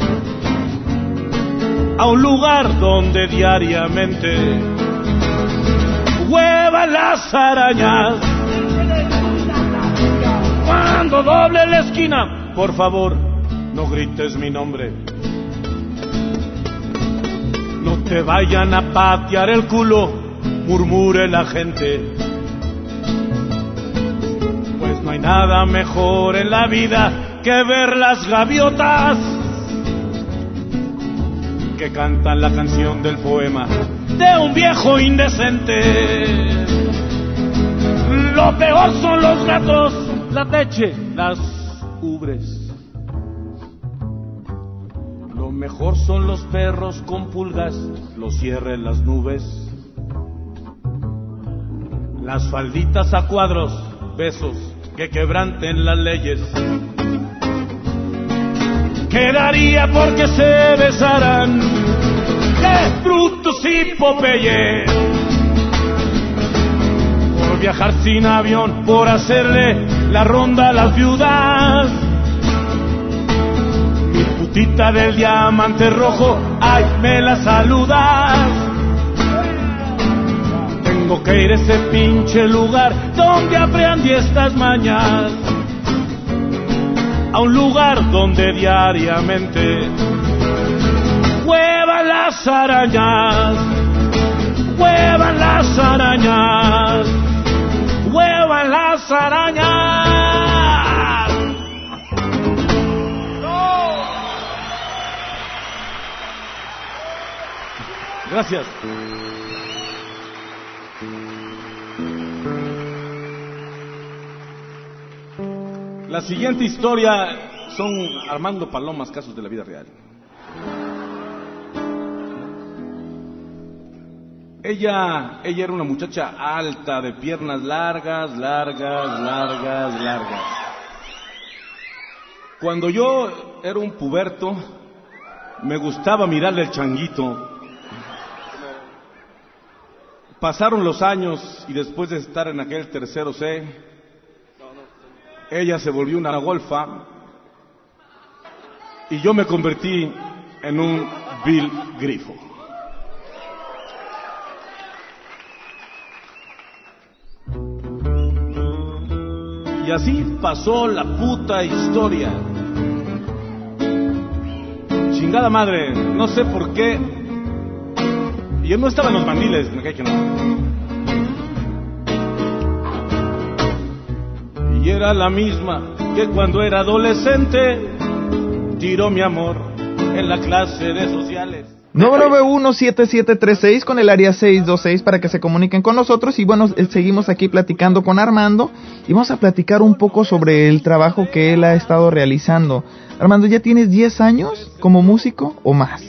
a un lugar donde diariamente huevan las arañas. Cuando doble la esquina, por favor, no grites mi nombre. No te vayan a patear el culo, murmure la gente. Pues no hay nada mejor en la vida que ver las gaviotas que cantan la canción del poema de un viejo indecente. Lo peor son los gatos, la leche, las ubres. Lo mejor son los perros con pulgas, los cierres, las nubes. Las falditas a cuadros, besos que quebranten las leyes. Quedaría porque se besaran, ¡qué Brutus y Popeye! Por viajar sin avión, por hacerle la ronda a las viudas. Mi putita del diamante rojo, ay, me la saludas. Tengo que ir a ese pinche lugar donde aprendí estas mañas, a un lugar donde diariamente huevan las arañas, huevan las arañas, huevan las arañas. ¡No! Gracias. La siguiente historia son Armando Palomas, casos de la vida real. Ella, ella era una muchacha alta, de piernas largas, largas, largas, largas. Cuando yo era un puberto, me gustaba mirarle el changuito. Pasaron los años y después de estar en aquel tercero C, ella se volvió una golfa y yo me convertí en un vil grifo. Y así pasó la puta historia. Chingada madre, no sé por qué. Yo no estaba en los mandiles, me cae que no. Y era la misma que cuando era adolescente tiró mi amor en la clase de sociales. nueve nueve uno siete siete tres seis con el área seis dos seis para que se comuniquen con nosotros. Y bueno, seguimos aquí platicando con Armando y vamos a platicar un poco sobre el trabajo que él ha estado realizando. Armando, ¿ya tienes diez años como músico o más?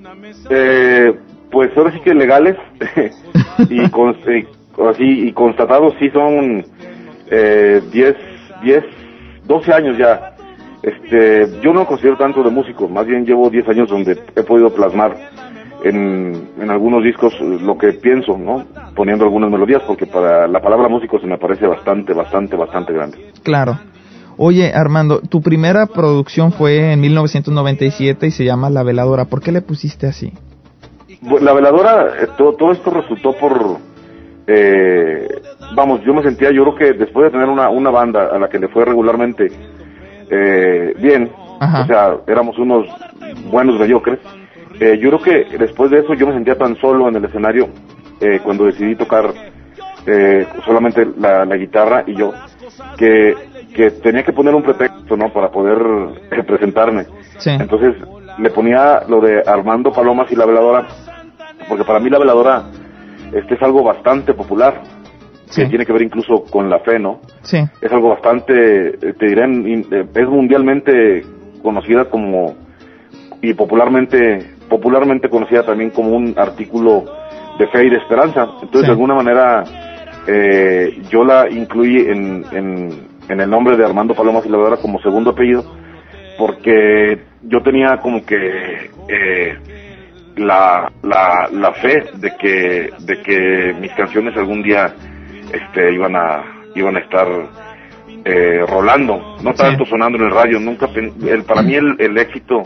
Eh, pues ahora sí que legales y, con, eh, así, y constatados sí son eh, diez, diez, doce años ya. Este, yo no considero tanto de músico, más bien llevo diez años donde he podido plasmar en, en algunos discos lo que pienso, ¿no? Poniendo algunas melodías, porque para la palabra músico se me parece bastante, bastante, bastante grande. Claro. Oye, Armando, tu primera producción fue en mil novecientos noventa y siete y se llama La Veladora. ¿Por qué le pusiste así? La Veladora, eh, todo, todo esto resultó por... Eh, vamos, yo me sentía, yo creo que después de tener una, una banda a la que le fue regularmente eh, bien, Ajá. o sea, éramos unos buenos mediocres, eh, yo creo que después de eso yo me sentía tan solo en el escenario eh, cuando decidí tocar eh, solamente la, la guitarra y yo, que, que tenía que poner un pretexto, ¿no? Para poder eh, presentarme. Sí. Entonces le ponía lo de Armando Palomas y La Veladora, porque para mí La Veladora este es algo bastante popular, sí. que tiene que ver incluso con la fe, ¿no? Sí. Es algo bastante, te diré, es mundialmente conocida como, y popularmente, popularmente conocida también como un artículo de fe y de esperanza. Entonces, sí. de alguna manera, eh, yo la incluí en, en, en el nombre de Armando Palomas y La Veladora como segundo apellido, porque yo tenía como que eh, la, la, la fe de que, de que mis canciones algún día este, iban a, iban a estar eh, rolando, no tanto sí. sonando en el radio. Nunca, el, para mí el, el éxito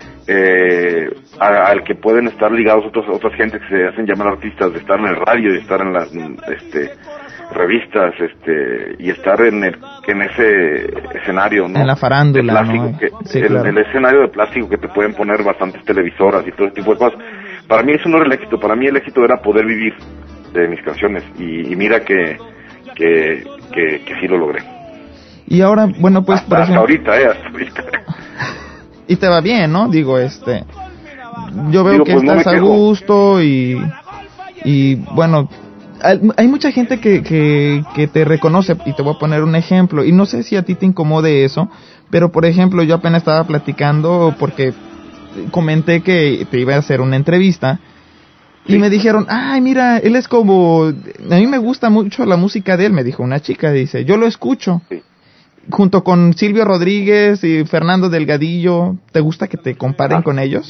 eh, a, al que pueden estar ligados otros, otras gentes que se hacen llamar artistas, de estar en el radio y estar en las este, revistas este, y estar en el, en ese escenario, ¿no? En la farándula, plástico, ¿no? que, sí, el, claro. el escenario de plástico que te pueden poner bastantes televisoras y todo ese tipo de cosas. Para mí eso no era el éxito, para mí el éxito era poder vivir de mis canciones y, y mira que, que, que, que sí lo logré. Y ahora, bueno, pues... Hasta, hasta ahorita, eh, hasta ahorita. Y te va bien, ¿no? Digo, este... Yo veo Digo, que pues, estás no a gusto y... Y, bueno... Hay, hay mucha gente que, que, que te reconoce, y te voy a poner un ejemplo, y no sé si a ti te incomode eso, pero por ejemplo, yo apenas estaba platicando porque comenté que te iba a hacer una entrevista, y sí. me dijeron, ay, mira, él es como... A mí me gusta mucho la música de él, me dijo una chica, dice, yo lo escucho. Sí. junto con Silvio Rodríguez y Fernando Delgadillo, ¿te gusta que te comparen ah. con ellos?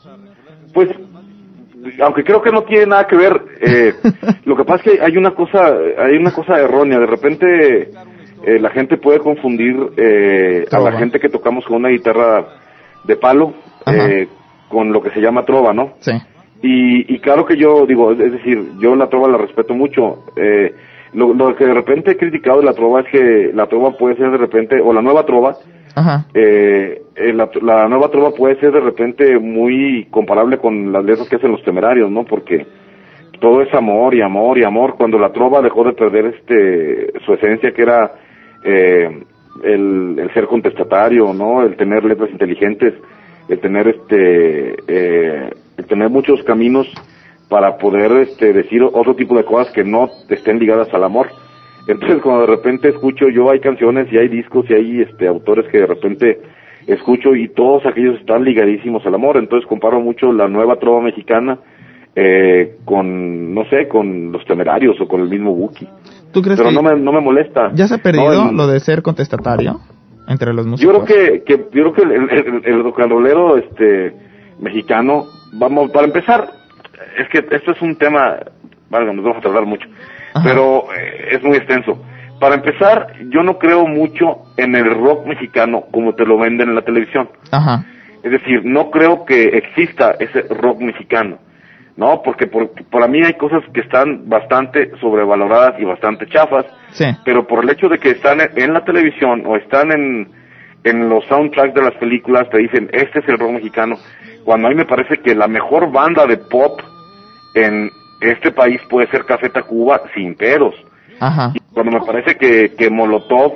Pues, aunque creo que no tiene nada que ver, eh, lo que pasa es que hay una cosa, hay una cosa errónea. De repente eh, la gente puede confundir eh, a la gente que tocamos con una guitarra de palo eh, con lo que se llama trova, ¿no? Sí. Y, y claro que yo digo, es decir, yo la trova la respeto mucho. Eh, lo, lo que de repente he criticado de la trova es que la trova puede ser de repente, o la nueva trova, Ajá. Eh, eh, la, la nueva trova puede ser de repente muy comparable con las letras que hacen los Temerarios, ¿no? Porque todo es amor y amor y amor, cuando la trova dejó de perder este su esencia, que era eh, el, el ser contestatario, ¿no? El tener letras inteligentes, el tener este eh, el tener muchos caminos para poder este decir otro tipo de cosas que no estén ligadas al amor. Entonces, cuando de repente escucho yo, hay canciones y hay discos y hay este autores que de repente escucho y todos aquellos están ligadísimos al amor. Entonces comparo mucho la nueva trova mexicana eh, con, no sé, con los Temerarios o con el mismo Buki. ¿Tú crees Pero que no me, no me molesta. ya se ha perdido no, el, lo de ser contestatario entre los músicos? Yo creo que, que yo creo que el, el, el rock and rollero este mexicano, vamos, para empezar, es que esto es un tema, vale, nos vamos a tardar mucho. Ajá. Pero eh, es muy extenso. Para empezar, yo no creo mucho en el rock mexicano como te lo venden en la televisión. Ajá. Es decir, no creo que exista ese rock mexicano, ¿no? Porque por, para mí hay cosas que están bastante sobrevaloradas y bastante chafas, sí. Pero por el hecho de que están en la televisión o están en, en los soundtracks de las películas, te dicen, este es el rock mexicano, cuando a mí me parece que la mejor banda de pop en este país puede ser Café Tacuba sin pedos. Ajá. Y cuando me parece que, que Molotov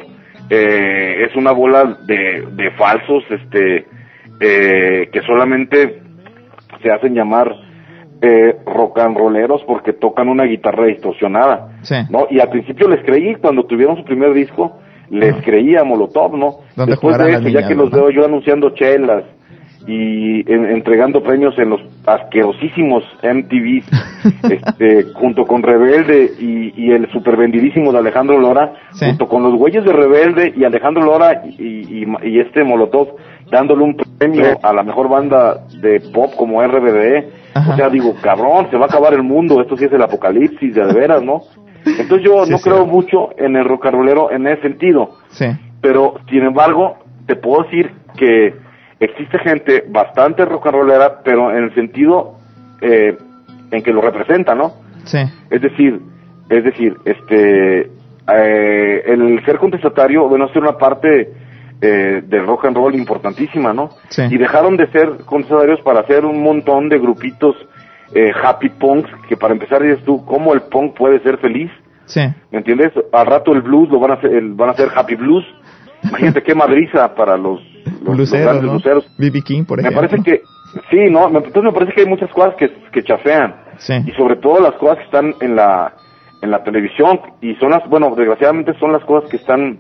eh, es una bola de, de falsos este eh, que solamente se hacen llamar eh, rock and rolleros porque tocan una guitarra distorsionada, sí. ¿no? Y al principio les creí, cuando tuvieron su primer disco, les uh-huh. creí a Molotov, ¿no? Después de eso, ya que los veo yo anunciando chelas y en, entregando premios en los asquerosísimos M T V, este, junto con Rebelde y, y el super vendidísimo de Alejandro Lora, sí. Junto con los güeyes de Rebelde y Alejandro Lora y, y, y este Molotov, dándole un premio sí. a la mejor banda de pop como R B D. Ajá. O sea, digo, cabrón, se va a acabar el mundo, esto sí es el apocalipsis, de veras, ¿no? Entonces yo sí, no sí. creo mucho en el rock and rollero en ese sentido, sí. Pero, sin embargo, te puedo decir que existe gente bastante rock and rollera, pero en el sentido eh, en que lo representa, ¿no? Sí. Es decir, es decir, este, eh, el ser contestatario, bueno, es una parte eh, del rock and roll importantísima, ¿no? Sí. Y dejaron de ser contestatarios para hacer un montón de grupitos eh, happy punks, que para empezar dices tú, ¿cómo el punk puede ser feliz? Sí. ¿Me entiendes? Al rato el blues lo van a hacer, el, van a hacer happy blues. Imagínate qué madriza para los los, Luceros, los grandes ¿no? luceros. B B King, por me ejemplo. parece que sí, no, me, entonces me parece que hay muchas cosas que, que chafean, sí. Y sobre todo las cosas que están en la en la televisión, y son las, bueno, desgraciadamente son las cosas que están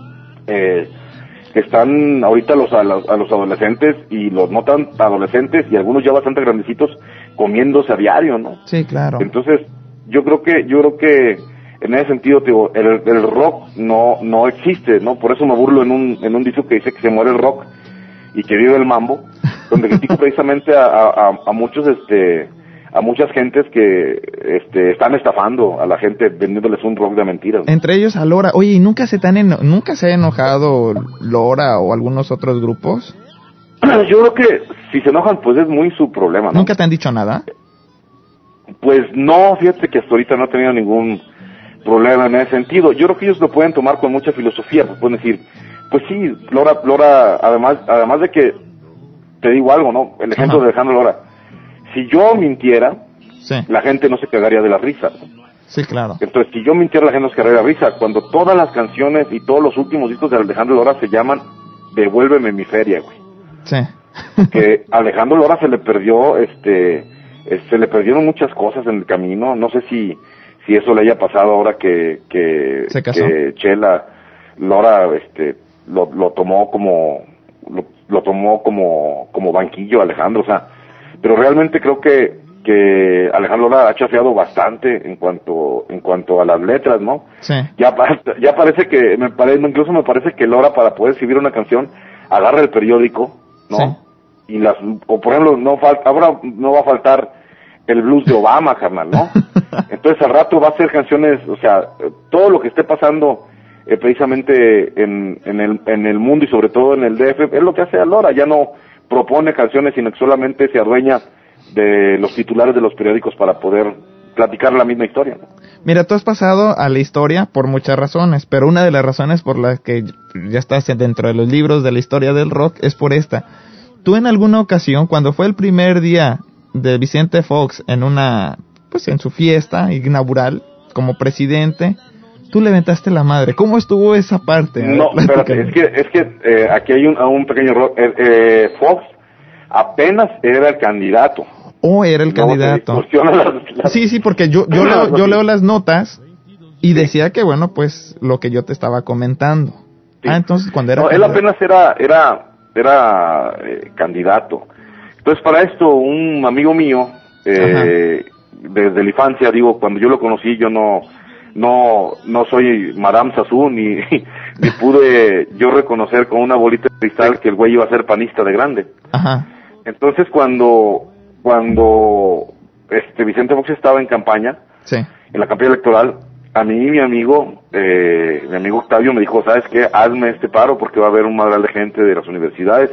eh, que están ahorita los a, los a los adolescentes y los no tan adolescentes y algunos ya bastante grandecitos comiéndose a diario, ¿no? Sí, claro. Entonces yo creo que yo creo que en ese sentido, digo, el, el rock no no existe, ¿no? Por eso me burlo en un en un disco que dice que se muere el rock y que vive el mambo, donde critico precisamente a, a, a muchos, este, a muchas gentes que este, están estafando a la gente vendiéndoles un rock de mentiras, ¿no? Entre ellos a Lora. Oye, ¿y nunca se, tan eno- nunca se ha enojado Lora o algunos otros grupos? Yo creo que si se enojan, pues es muy su problema, ¿no? ¿Nunca te han dicho nada? Pues no, fíjate que hasta ahorita no he tenido ningún problema en ese sentido. Yo creo que ellos lo pueden tomar con mucha filosofía, pues pueden decir, pues sí, Lora, Lora, además, además de que, te digo algo, ¿no? El ejemplo Ajá. de Alejandro Lora. Si yo mintiera, sí. la gente no se cagaría de la risa, ¿no? Sí, claro. Entonces, si yo mintiera, la gente no se cagaría de la risa. Cuando todas las canciones y todos los últimos discos de Alejandro Lora se llaman Devuélveme mi feria, güey. Sí. Que a Alejandro Lora se le perdió, este, se le perdieron muchas cosas en el camino. No sé si, si eso le haya pasado ahora que, que, ¿Se casó? que Chela Lora, este, lo, lo tomó como, lo, lo tomó como, como banquillo Alejandro, o sea, pero realmente creo que que Alejandro Lara ha chafeado bastante en cuanto en cuanto a las letras, ¿no? Sí. Ya, ya parece que, me parece, incluso me parece que Lora, para poder escribir una canción, agarra el periódico, ¿no? Sí. Y las, o por ejemplo, no falta, ahora no va a faltar el blues de Obama, carnal, ¿no? Entonces al rato va a ser canciones, o sea, todo lo que esté pasando eh, precisamente en, en el en el mundo y sobre todo en el D F, es lo que hace Lora, ya no propone canciones, sino que solamente se adueña de los titulares de los periódicos para poder platicar la misma historia, ¿no? Mira, tú has pasado a la historia por muchas razones, pero una de las razones por las que ya estás dentro de los libros de la historia del rock es por esta. Tú en alguna ocasión, cuando fue el primer día de Vicente Fox en una, pues en su fiesta inaugural como presidente, tú le aventaste la madre. ¿Cómo estuvo esa parte? No, espérate, es que, es que eh, aquí hay un, un pequeño error. Eh, eh, Fox apenas era el candidato. Oh, era el no, candidato. Las, las... Sí, sí, porque yo yo leo, yo leo las notas y decía que, bueno, pues lo que yo te estaba comentando. Sí. Ah, entonces cuando era... No, él apenas era era era eh, candidato. Entonces para esto un amigo mío, eh, desde la infancia, digo, cuando yo lo conocí, yo no no no soy Madame Sassou, ni, ni pude yo reconocer con una bolita de cristal que el güey iba a ser panista de grande. Ajá. Entonces cuando cuando este Vicente Fox estaba en campaña, sí, en la campaña electoral, a mí mi amigo, eh, mi amigo Octavio me dijo, ¿sabes qué? Hazme este paro porque va a haber un madral de gente de las universidades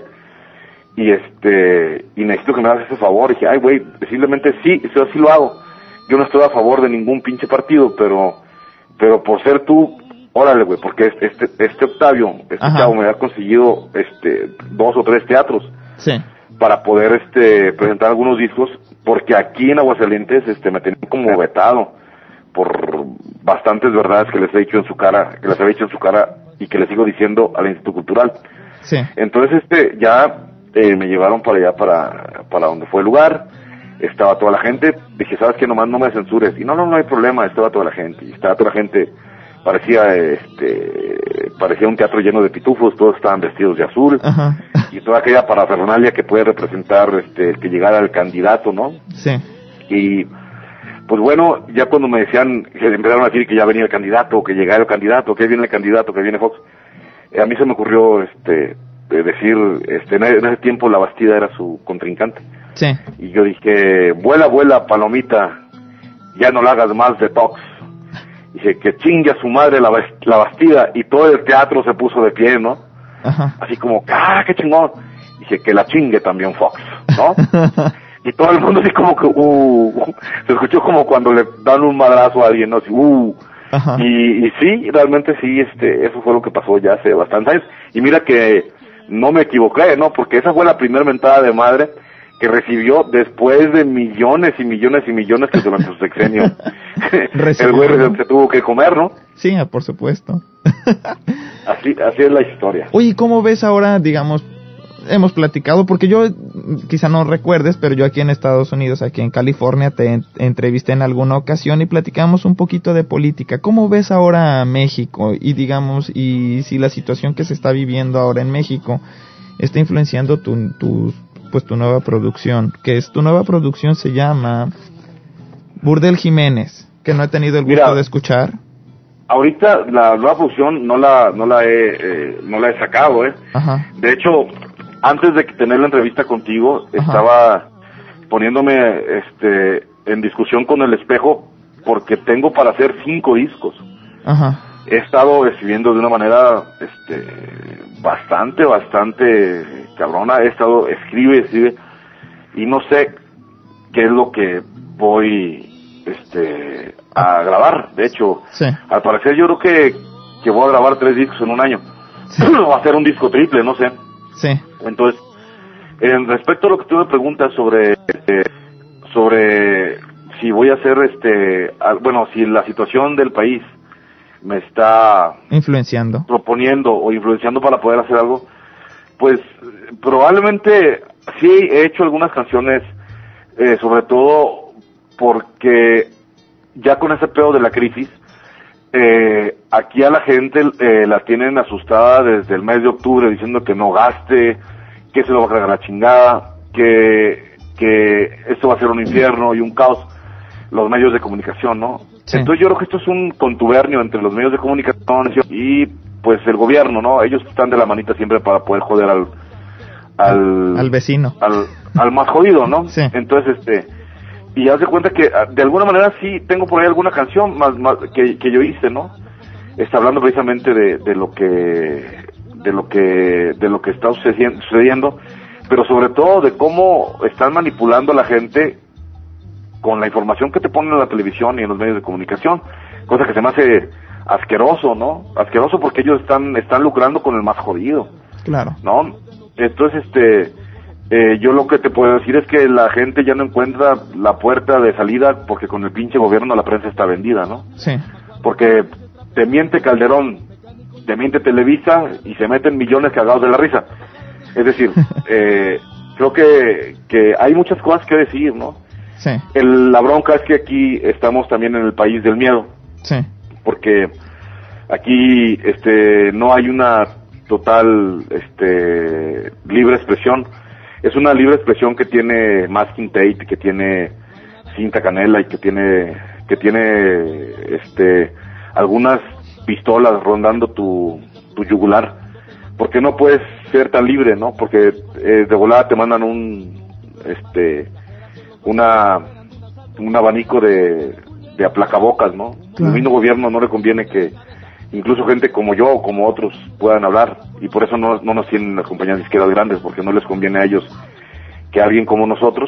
y este y necesito que me hagas ese favor. Y dije, ay güey, posiblemente sí, eso sí lo hago. Yo no estoy a favor de ningún pinche partido, pero pero por ser tú, órale güey, porque este este Octavio, este Ajá. chavo me ha conseguido este dos o tres teatros. Sí. Para poder este presentar algunos discos, porque aquí en Aguascalientes este me tenían como vetado por bastantes verdades que les he dicho en su cara, que les he dicho en su cara y que les sigo diciendo al Instituto Cultural. Sí. Entonces este ya eh, me llevaron para allá para para donde fue el lugar, estaba toda la gente, dije, ¿sabes qué? Nomás no me censures. Y no, no, no hay problema, estaba toda la gente, y estaba toda la gente, parecía este parecía un teatro lleno de pitufos, todos estaban vestidos de azul. Ajá. Y toda aquella parafernalia que puede representar este que llegara el candidato, ¿no? Sí. Y pues bueno, ya cuando me decían, que empezaron a decir que ya venía el candidato, que llegara el candidato, que viene el candidato, que viene Fox, eh, a mí se me ocurrió este decir, este en ese tiempo la Bastida era su contrincante. Sí. Y yo dije, vuela, vuela, palomita, ya no la hagas más de Fox. Dije, que chingue a su madre la, la Bastida, y todo el teatro se puso de pie, ¿no? Ajá. Así como, ¡ah, qué chingón! Dije, que la chingue también Fox, ¿no? Y todo el mundo así como que, uh, se escuchó como cuando le dan un madrazo a alguien, ¿no? Así, uh. Ajá. Y, y sí, realmente sí, este, eso fue lo que pasó ya hace bastantes años. Y mira que no me equivoqué, ¿no? Porque esa fue la primera mentada de madre que recibió después de millones y millones y millones que durante su sexenio el güey se, se tuvo que comer, ¿no? Sí, por supuesto. Así, así es la historia. Oye, ¿cómo ves ahora, digamos, hemos platicado, porque yo, quizá no recuerdes, pero yo aquí en Estados Unidos, aquí en California, te en, entrevisté en alguna ocasión y platicamos un poquito de política. ¿Cómo ves ahora a México? Y digamos, y si la situación que se está viviendo ahora en México está influenciando tu, tu, pues tu nueva producción, que es tu nueva producción se llama Burdel Jiménez, que no he tenido el gusto Mira, de escuchar. Ahorita la nueva producción no la no la he eh, no la he sacado, eh. Ajá. De hecho, antes de tener la entrevista contigo, Ajá. estaba poniéndome este en discusión con el espejo porque tengo para hacer cinco discos. Ajá. He estado escribiendo de una manera este bastante bastante cabrona, he estado escribe escribe y no sé qué es lo que voy este a grabar. De hecho, sí. al parecer yo creo que que voy a grabar tres discos en un año. Sí. O hacer un disco triple, no sé. Sí. Entonces, en respecto a lo que tú me preguntas sobre eh, sobre si voy a hacer este bueno, si la situación del país me está influenciando, proponiendo o influenciando para poder hacer algo, pues probablemente sí he hecho algunas canciones, eh, sobre todo porque ya con ese pedo de la crisis, eh, aquí a la gente eh, la tienen asustada desde el mes de octubre diciendo que no gaste, que se lo va a cargar la chingada, que que esto va a ser un infierno y un caos, los medios de comunicación, ¿no? Sí. Entonces yo creo que esto es un contubernio entre los medios de comunicación y pues el gobierno, ¿no? Ellos están de la manita siempre para poder joder al al, al vecino, al, al más jodido, ¿no? Sí. Entonces, este, y haz de cuenta que de alguna manera sí tengo por ahí alguna canción más, más que, que yo hice, ¿no? Está hablando precisamente de, de lo que de lo que de lo que está sucediendo, sucediendo, pero sobre todo de cómo están manipulando a la gente con la información que te ponen en la televisión y en los medios de comunicación, cosa que se me hace asqueroso, ¿no? Asqueroso porque ellos están están lucrando con el más jodido. Claro. ¿No? Entonces, este, eh, yo lo que te puedo decir es que la gente ya no encuentra la puerta de salida porque con el pinche gobierno la prensa está vendida, ¿no? Sí. Porque te miente Calderón, te miente Televisa y se meten millones cagados de la risa. Es decir, eh, creo que, que hay muchas cosas que decir, ¿no? Sí. El, la bronca es que aquí estamos también en el país del miedo. Sí. Porque aquí, este, no hay una total, este, libre expresión. Es una libre expresión que tiene masking tape, que tiene cinta canela y que tiene, que tiene, este, algunas pistolas rondando tu, tu yugular. Porque no puedes ser tan libre, ¿no? Porque eh, de volada te mandan un, este, una, un abanico de, de aplacabocas, ¿no? Claro. Al mismo gobierno no le conviene que incluso gente como yo o como otros puedan hablar, y por eso no, no nos tienen las compañías de izquierdas grandes, porque no les conviene a ellos que alguien como nosotros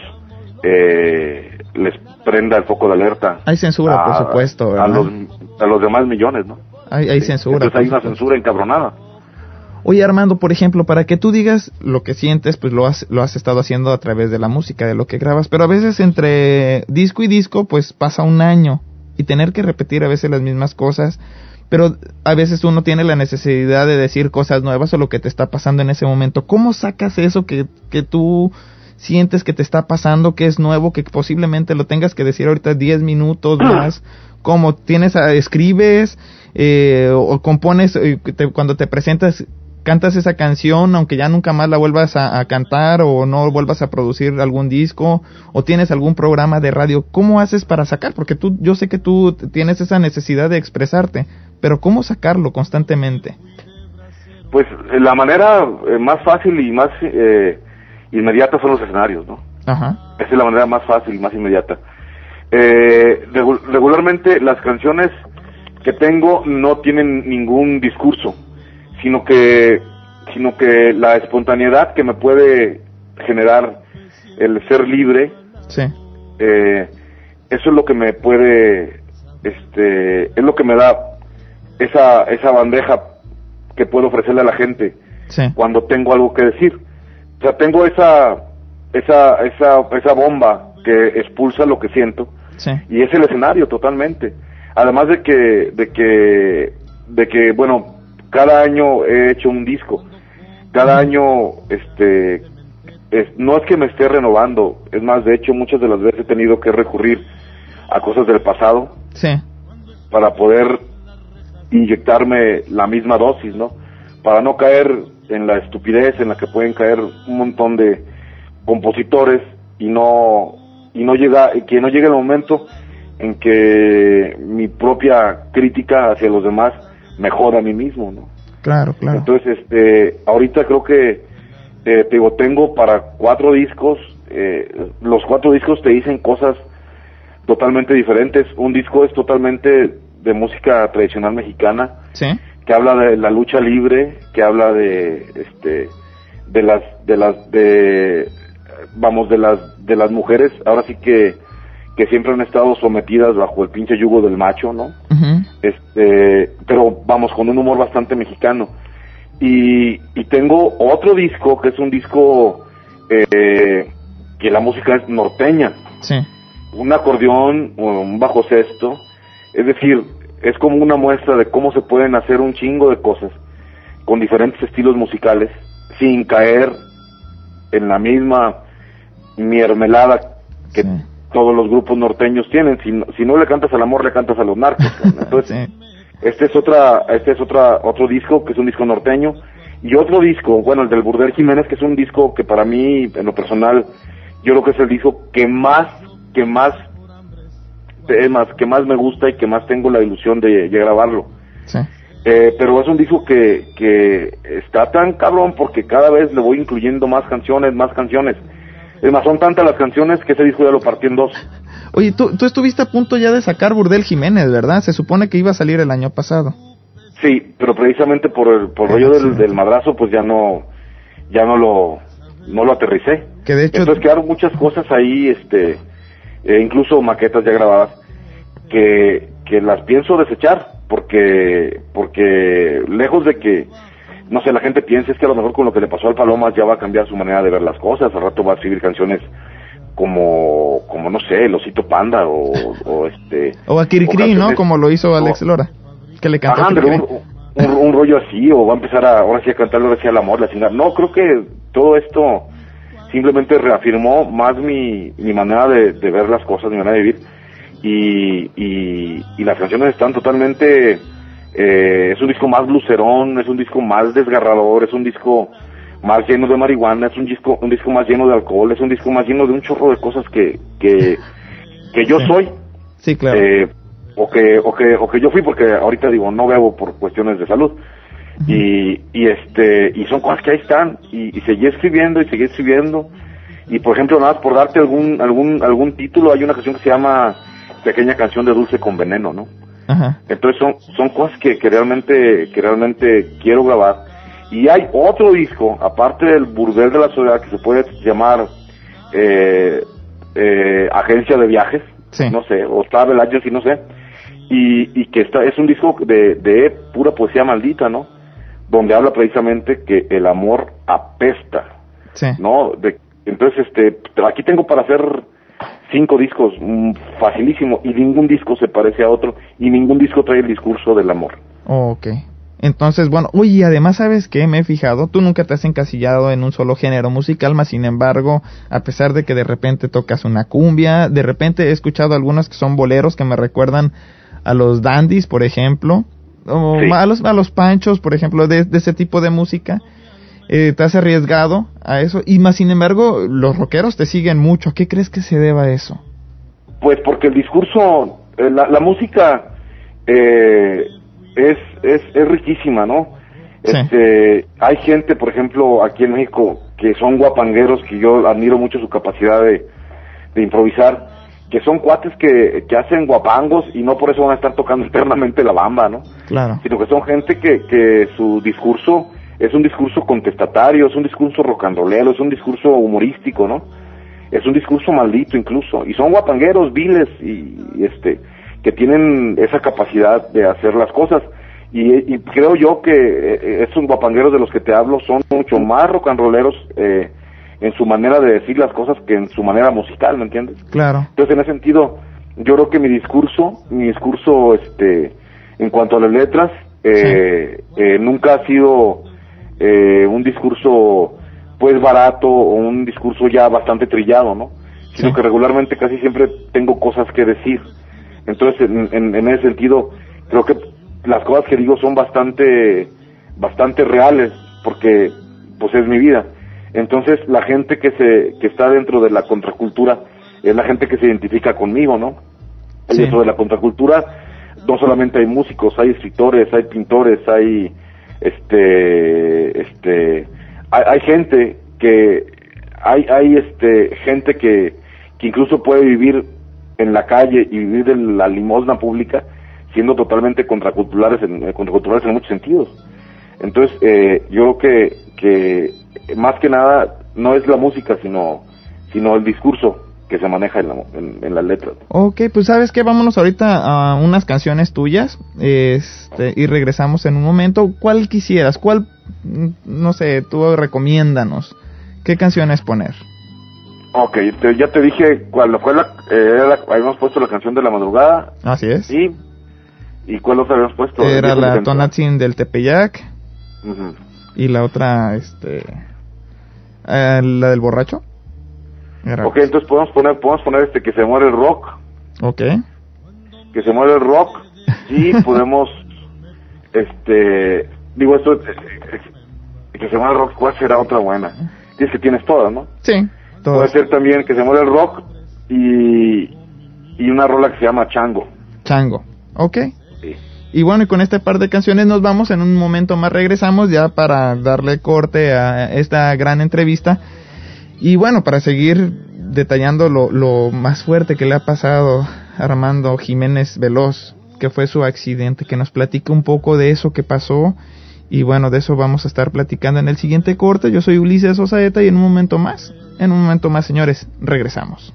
eh, les prenda el foco de alerta. Hay censura, a, por supuesto, ¿verdad? A los, a los demás millones, ¿no? Hay, hay Sí. censura. Entonces hay una censura encabronada. Oye, Armando, por ejemplo, para que tú digas lo que sientes, pues lo has, lo has estado haciendo a través de la música, de lo que grabas, pero a veces entre disco y disco, pues pasa un año, y tener que repetir a veces las mismas cosas, pero a veces uno tiene la necesidad de decir cosas nuevas o lo que te está pasando en ese momento. ¿Cómo sacas eso que, que tú sientes que te está pasando, que es nuevo, que posiblemente lo tengas que decir ahorita diez minutos más? ¿Cómo tienes, a, escribes eh, o compones eh, te, cuando te presentas? ¿Cantas esa canción aunque ya nunca más la vuelvas a, a cantar o no vuelvas a producir algún disco o tienes algún programa de radio? ¿Cómo haces para sacar? Porque tú, yo sé que tú tienes esa necesidad de expresarte, pero ¿cómo sacarlo constantemente? Pues la manera eh, más fácil y más eh, inmediata son los escenarios, ¿no? Ajá. Esa es la manera más fácil y más inmediata. Eh, regu- regularmente las canciones que tengo no tienen ningún discurso, sino que sino que la espontaneidad que me puede generar el ser libre, sí. eh, eso es lo que me puede, este, es lo que me da esa esa bandeja que puedo ofrecerle a la gente sí. cuando tengo algo que decir. O sea, tengo esa esa esa esa bomba que expulsa lo que siento, sí. y es el escenario totalmente. Además de que de que de que bueno, cada año he hecho un disco, cada año, este, es, no es que me esté renovando, es más, de hecho, muchas de las veces he tenido que recurrir a cosas del pasado, sí. para poder inyectarme la misma dosis, ¿no? Para no caer en la estupidez en la que pueden caer un montón de compositores y no, y no llega, que no llegue el momento en que mi propia crítica hacia los demás me joda a mí mismo, ¿no? Claro, claro. Entonces, este, ahorita creo que, eh, te digo, tengo para cuatro discos, eh, los cuatro discos te dicen cosas totalmente diferentes. Un disco es totalmente de música tradicional mexicana, sí. que habla de la lucha libre, que habla de, este, de las, de las, de, vamos, de las, de las mujeres, ahora sí que, que siempre han estado sometidas bajo el pinche yugo del macho, ¿no? Uh-huh. Este, pero vamos, con un humor bastante mexicano. Y, y tengo otro disco, que es un disco, eh, que la música es norteña. Sí. Un acordeón, un bajo sexto, es decir, es como una muestra de cómo se pueden hacer un chingo de cosas con diferentes estilos musicales, sin caer en la misma mermelada que sí. todos los grupos norteños tienen. Si no, si no le cantas al amor, le cantas a los narcos. Entonces, sí. este es otra, este es otra, otro disco que es un disco norteño, y otro disco, bueno, el del Burdel Jiménez, que es un disco que para mí, en lo personal, yo creo que es el disco que más, que más, es más, que más me gusta y que más tengo la ilusión de, de grabarlo. Sí. Eh, pero es un disco que, que está tan cabrón porque cada vez le voy incluyendo más canciones, más canciones. Es más, son tantas las canciones que ese disco ya lo partí en dos. Oye, tú, tú estuviste a punto ya de sacar Burdel Jiménez, ¿verdad? Se supone que iba a salir el año pasado. Sí, pero precisamente por el por rollo del, del madrazo, pues ya no, ya no lo, no lo aterricé. Que de hecho... Entonces quedaron muchas cosas ahí, este, eh, incluso maquetas ya grabadas, que, que las pienso desechar, porque, porque lejos de que, no sé, la gente piense es que a lo mejor con lo que le pasó al Palomas ya va a cambiar su manera de ver las cosas, al rato va a escribir canciones como, como no sé, el Osito Panda o, o este... O a Kirikiri, ¿no? Como lo hizo Alex Lora, que le cantó. Ajá, un, un, un rollo así, o va a empezar a, ahora sí a cantarle ahora sí al amor, la chingada. No, creo que todo esto simplemente reafirmó más mi, mi manera de, de ver las cosas, mi manera de vivir, y, y, y las canciones están totalmente, eh, es un disco más blucerón, es un disco más desgarrador, es un disco más lleno de marihuana, es un disco un disco más lleno de alcohol, es un disco más lleno de un chorro de cosas que que, que yo sí. soy. Sí, claro. Eh, o que o que o que yo fui, porque ahorita digo no bebo por cuestiones de salud. Uh-huh. y y este y son cosas que ahí están y, y seguí escribiendo y seguí escribiendo y por ejemplo nada más por darte algún algún algún título, hay una canción que se llama Pequeña Canción de Dulce con Veneno, ¿no? Ajá. Entonces son son cosas que que realmente que realmente quiero grabar. Y hay otro disco, aparte del Burdel de la Soledad, que se puede llamar eh, eh, Agencia de Viajes, sí. no sé, o Travel Agency, no sé, y, y que está, es un disco de, de pura poesía maldita, ¿no? Donde habla precisamente que el amor apesta, sí. ¿no? De, entonces, este, aquí tengo para hacer cinco discos, mmm, facilísimo, y ningún disco se parece a otro, y ningún disco trae el discurso del amor. Oh, ok. Entonces, bueno, uy, además, ¿sabes qué? Me he fijado, tú nunca te has encasillado en un solo género musical, más sin embargo, a pesar de que de repente tocas una cumbia, de repente he escuchado algunos que son boleros que me recuerdan a los dandies, por ejemplo, o sí. a, los, a los panchos, por ejemplo, de, de ese tipo de música, eh, te has arriesgado a eso, y más sin embargo, los rockeros te siguen mucho. ¿A qué crees que se deba eso? Pues porque el discurso, eh, la, la música, eh... Es, es es riquísima, ¿no? Sí. Este, hay gente, por ejemplo, aquí en México, que son guapangueros, que yo admiro mucho su capacidad de, de improvisar, que son cuates que, que hacen guapangos y no por eso van a estar tocando eternamente la bamba, ¿no? Claro. Sino que son gente que, que su discurso es un discurso contestatario, es un discurso rock and rollero, es un discurso humorístico, ¿no? Es un discurso maldito incluso, y son guapangueros viles y, y este... que tienen esa capacidad de hacer las cosas, y, y creo yo que eh, esos guapangueros de los que te hablo son mucho más rock and rolleros eh, en su manera de decir las cosas que en su manera musical, ¿me entiendes? Claro. Entonces, en ese sentido, yo creo que mi discurso, mi discurso, este, en cuanto a las letras, eh, sí. eh, nunca ha sido eh, un discurso, pues, barato o un discurso ya bastante trillado, ¿no? Sino sí. que regularmente casi siempre tengo cosas que decir. Entonces, en, en, en ese sentido, creo que las cosas que digo son bastante, bastante reales, porque, pues, es mi vida. Entonces, la gente que se, que está dentro de la contracultura, es la gente que se identifica conmigo, ¿no? Sí. Dentro de la contracultura, no solamente hay músicos, hay escritores, hay pintores, hay, este, este, hay, hay gente que, hay, hay, este, gente que, que incluso puede vivir en la calle y vivir de la limosna pública siendo totalmente contraculturales en, eh, contraculturales en muchos sentidos. Entonces, eh, yo creo que, que más que nada no es la música, sino sino el discurso que se maneja en, la, en, en las letras. Ok, pues ¿sabes qué? Vámonos ahorita a unas canciones tuyas este, y regresamos en un momento. ¿Cuál quisieras? ¿Cuál, no sé, tú recomiéndanos? ¿Qué canciones poner? Ok, te, ya te dije cuál fue la, eh, la, habíamos puesto la canción de la madrugada. Así es. Y, ¿y cuál otra habíamos puesto? Era la Tonatzin del Tepeyac. Uh-huh. Y la otra, este, eh, la del borracho. Era ok, entonces podemos poner, podemos poner este que se muere el rock. Ok. Que se muere el rock. Y podemos, este, digo esto, eh, eh, que se muere el rock, ¿cuál será otra buena? Dices que tienes todas, ¿no? Sí. Todos. Puede ser también Que se muera el rock y, y una rola que se llama Chango. Chango, ok. Sí. Y bueno, y con este par de canciones nos vamos, en un momento más regresamos ya para darle corte a esta gran entrevista. Y bueno, para seguir detallando lo, lo más fuerte que le ha pasado a Armando Jiménez Veloz, que fue su accidente, que nos platique un poco de eso que pasó. Y bueno, de eso vamos a estar platicando en el siguiente corte. Yo soy Ulises Osaeta y en un momento más, en un momento más, señores, regresamos.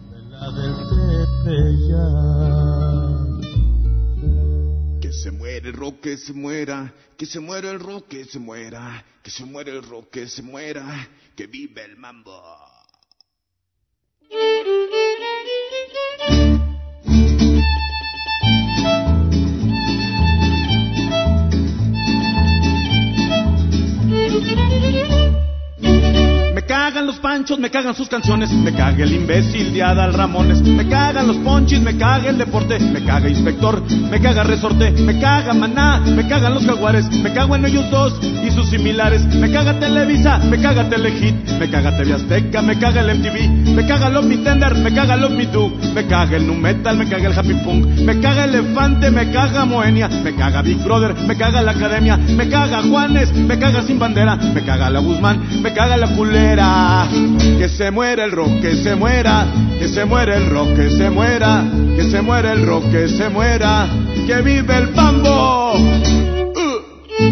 Que se muere el rock, que se muera, que se muera el rock, que se muera, que se muera el rock, que se muera, que vive el mambo. Me cagan los panchos, me cagan sus canciones, me caga el imbécil de Adal Ramones, me cagan los ponchis, me caga el deporte, me caga Inspector, me caga Resorte, me caga Maná, me cagan los Jaguares, me cago en ellos dos y sus similares, me caga Televisa, me caga Telehit, me caga T V Azteca, me caga el M T V, me caga Love Me Tender, me caga Love Me Do, me caga el Nu Metal, me caga el Happy Punk, me caga Elefante, me caga Moenia, me caga Big Brother, me caga la Academia, me caga Juanes, me caga Sin Bandera, me caga la Guzmán, me caga la culera. Que se muera el rock, que se muera, que se muera el rock, que se muera, que se muera el rock, que se muera, que vive el mambo. Uh.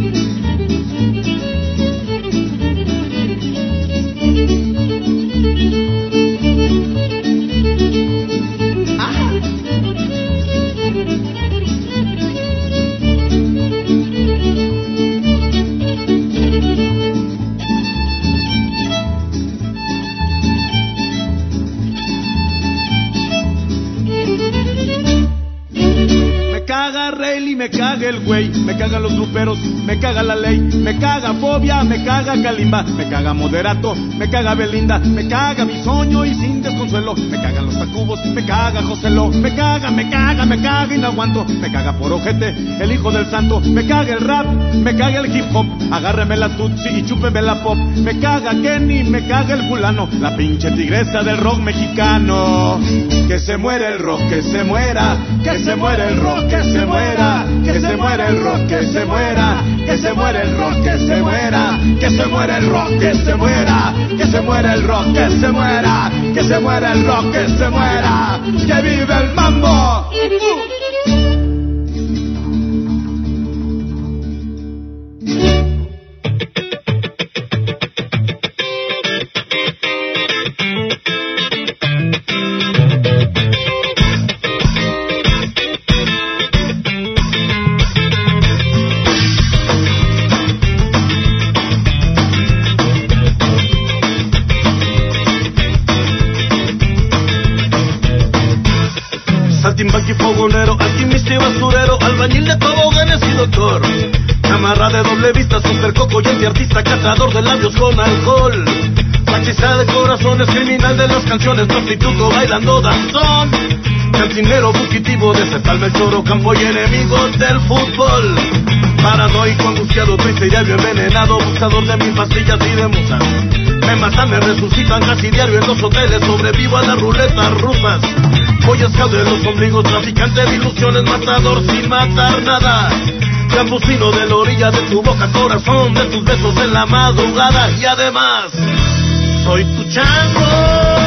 Me caga el güey, me cagan los gruperos, me caga la ley, me caga Fobia, me caga Kalimba, me caga Moderato, me caga Belinda, me caga Bisoño y Sin Desconsuelo, me cagan los Tacubos, me caga Joselo, me caga, me caga, me caga y no aguanto, me caga por ojete, el hijo del santo, me caga el rap, me caga el hip hop, agárreme la tutsi y chúpeme la pop, me caga Kenny, me caga el fulano, la pinche tigresa del rock mexicano. Que se muera el rock, que se muera, que se muera el rock, que se muera, que se muera el rock, que se muera, que se muera el rock, que se muera, que se muera el rock, que se muera, que se muera el rock, que se muera, que se muera el rock, que se muera, que vive el mambo. Saltimbanqui, fogonero, alquimista y basurero, albañil de toboganes y doctor, camarada de doble vista, super coco y antiartista, catador de labios con alcohol, taxista de corazones, criminal de las canciones, prostituto bailando danzón, cantinero fugitivo, descentralme el choro, campo y enemigo del fútbol, paranoico, angustiado, triste y diario envenenado, buscador de mis pastillas y de musas. Me matan, me resucitan casi diario en los hoteles, sobrevivo a las ruletas rusas. Voy a de los ombligos, traficante de ilusiones, matador sin matar nada. Campusino de la orilla de tu boca, corazón de tus besos en la madrugada. Y además, soy tu chango.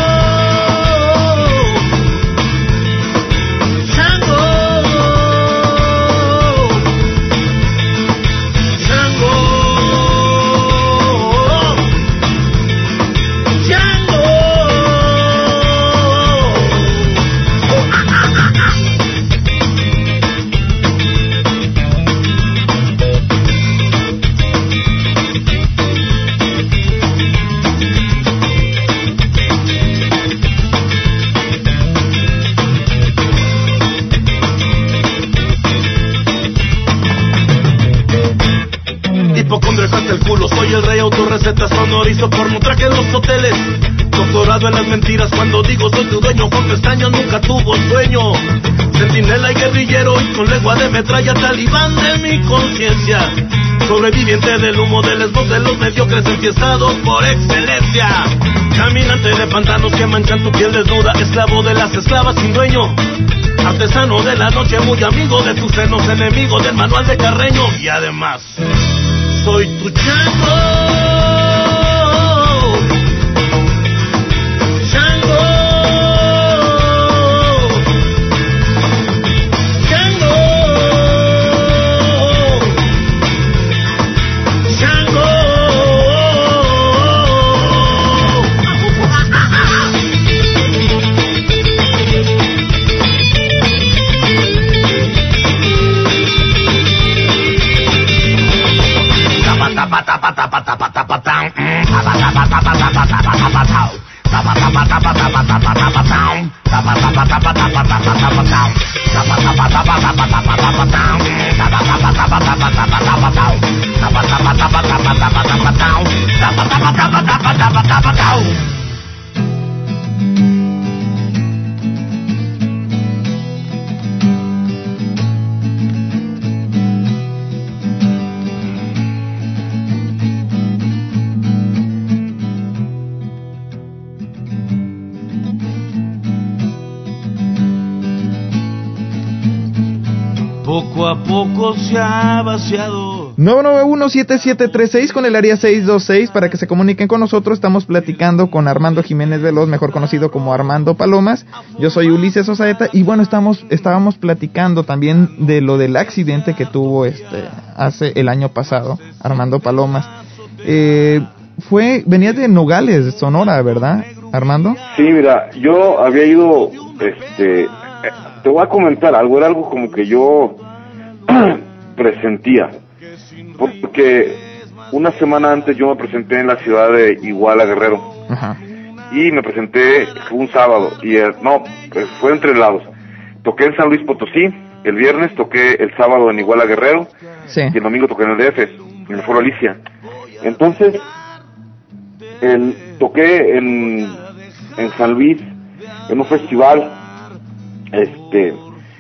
Hipocondriaco hasta el culo, soy el rey autorrecetas, sonorizo por traje en los hoteles. Doctor encerrado en las mentiras. Cuando digo soy tu dueño, con pestañas nunca tuvo sueño. Centinela y guerrillero y con lengua de metralla, talibán de mi conciencia. Sobreviviente del humo del esbos de los mediocres enfiestados por excelencia. Caminante de pantanos que manchan tu piel desnuda, esclavo de las esclavas sin dueño. Artesano de la noche, muy amigo de tus senos, enemigo del manual de Carreño. Y además, soy tu chango. Poco a poco se ha vaciado. nueve nueve uno siete siete tres seis con el área seis dos seis para que se comuniquen con nosotros. Estamos platicando con Armando Jiménez Veloz, mejor conocido como Armando Palomas. Yo soy Ulises Osaeta y bueno, estamos estábamos platicando también de lo del accidente que tuvo este hace el año pasado, Armando Palomas. Eh, fue venías de Nogales, Sonora, ¿verdad, Armando? Sí, mira, yo había ido, este, te voy a comentar algo, era algo como que yo presentía, porque una semana antes yo me presenté en la ciudad de Iguala, Guerrero. Ajá. Y me presenté, fue un sábado, y eh, no, pues fue en tres lados. Toqué en San Luis Potosí, el viernes toqué el sábado en Iguala, Guerrero, sí. Y el domingo toqué en el D F, en el Foro Alicia. Entonces, el, toqué en, en San Luis, en un festival, este,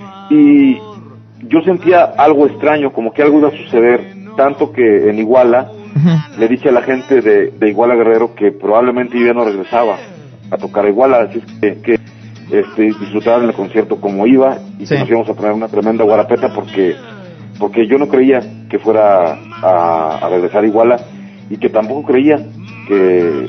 y yo sentía algo extraño, como que algo iba a suceder, tanto que en Iguala, uh-huh. le dije a la gente de, de Iguala Guerrero que probablemente yo ya no regresaba a tocar a Iguala, así que, que este, disfrutaran el concierto como iba, y sí. que nos íbamos a poner una tremenda guarapeta, porque porque yo no creía que fuera a, a regresar a Iguala, y que tampoco creía que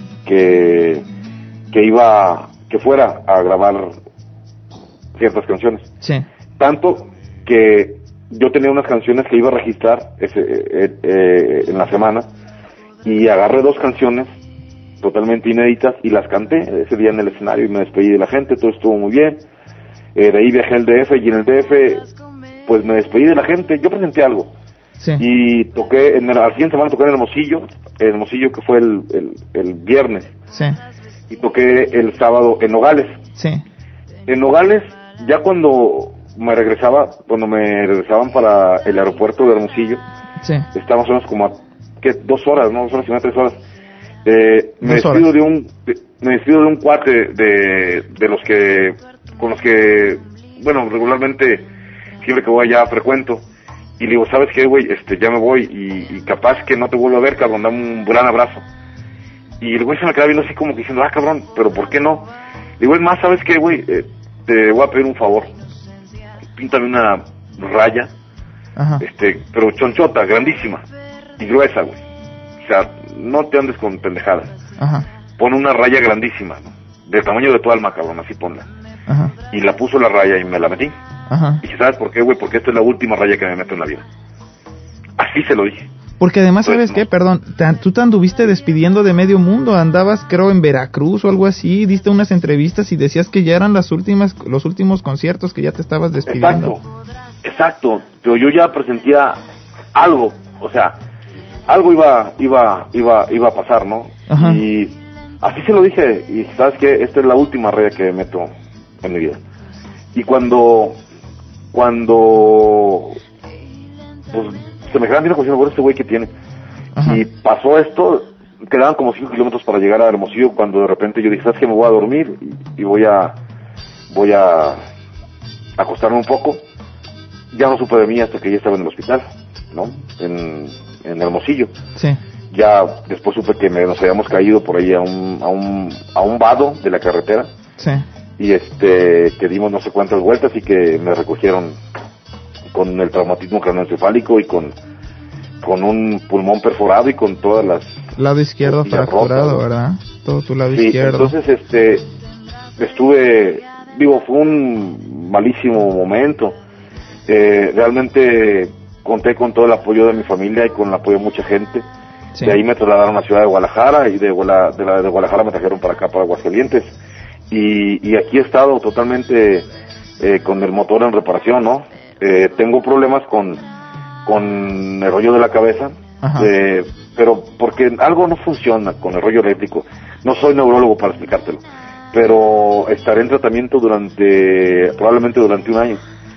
que que iba que fuera a grabar ciertas canciones. Sí. Tanto que yo tenía unas canciones que iba a registrar ese, eh, eh, en la semana, y agarré dos canciones totalmente inéditas y las canté ese día en el escenario y me despedí de la gente, todo estuvo muy bien. Eh, de ahí viajé al D F y en el D F pues me despedí de la gente, yo presenté algo. Sí. Y toqué, en el, al siguiente semana toqué en Hermosillo, en Hermosillo que fue el, el, el viernes. Sí. Y toqué el sábado en Nogales. Sí. En Nogales, ya cuando me regresaba, cuando me regresaban para el aeropuerto de Hermosillo, sí. estábamos unas como a, ¿qué? dos horas, ¿no? Dos horas y media, tres horas. Eh, me dos despido horas. de un, de, me despido de un cuate de, de los que, con los que, bueno, regularmente, siempre que voy allá frecuento. Y le digo, ¿sabes qué, güey? Este, ya me voy y, y capaz que no te vuelvo a ver, cabrón, dame un gran abrazo. Y el güey se me queda viendo así como que diciendo, ah, cabrón, pero ¿por qué no? Le digo, es más, ¿sabes qué, güey? Eh, te voy a pedir un favor. Píntame una raya, Ajá. este, pero chonchota, grandísima y gruesa, güey. O sea, no te andes con pendejadas. Ajá. Pon una raya grandísima, ¿no? Del tamaño de tu alma, cabrón, así ponla. Ajá. Y la puso la raya y me la metí. Ajá. Y dije, ¿sabes por qué, güey? Porque esta es la última raya que me meto en la vida. Así se lo dije. Porque además, ¿sabes Entonces, qué? no. Perdón, te, tú te anduviste despidiendo de medio mundo, andabas creo en Veracruz o algo así, diste unas entrevistas y decías que ya eran las últimas, los últimos conciertos, que ya te estabas despidiendo. Exacto, exacto, pero yo ya presentía algo, o sea, algo iba, iba, iba, iba a pasar, ¿no? Ajá. Y así se lo dije, y ¿sabes qué? Esta es la última raya que meto en mi vida. Y cuando, cuando, pues, se me quedan viendo como por este güey que tiene. Ajá. Y pasó esto, quedaban como cinco kilómetros para llegar a Hermosillo, cuando de repente yo dije, ¿sabes qué? Me voy a dormir y, y voy a voy a acostarme un poco. Ya no supe de mí hasta que ya estaba en el hospital, ¿no? En, en Hermosillo. Sí. Ya después supe que me, nos habíamos caído por ahí a un, a un, a un vado de la carretera. Sí. Y este, que dimos no sé cuántas vueltas y que me recogieron con el traumatismo craneoencefálico y con, con un pulmón perforado y con todas las... Lado izquierdo fracturado, rotas, ¿verdad? Todo tu lado sí, izquierdo. Entonces, este, estuve, digo, fue un malísimo momento. Eh, realmente conté con todo el apoyo de mi familia y con el apoyo de mucha gente. Sí. De ahí me trasladaron a la ciudad de Guadalajara y de, Guala, de, la, de Guadalajara me trajeron para acá, para Aguascalientes. Y, y aquí he estado totalmente eh, con el motor en reparación, ¿no? Eh, tengo problemas con, con el rollo de la cabeza, eh, pero porque algo no funciona con el rollo eléctrico. No soy neurólogo para explicártelo, pero estaré en tratamiento durante, probablemente durante un año.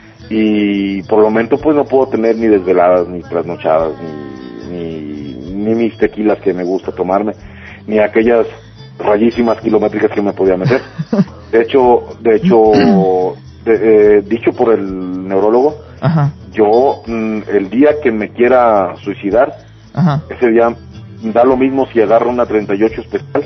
Y por el momento pues no puedo tener ni desveladas, ni trasnochadas, ni, ni, ni mis tequilas que me gusta tomarme, ni aquellas rayísimas kilométricas que me podía meter. De hecho, de hecho, de, eh, dicho por el neurólogo, ajá, yo mm, el día que me quiera suicidar, ajá, ese día da lo mismo si agarro una treinta y ocho especial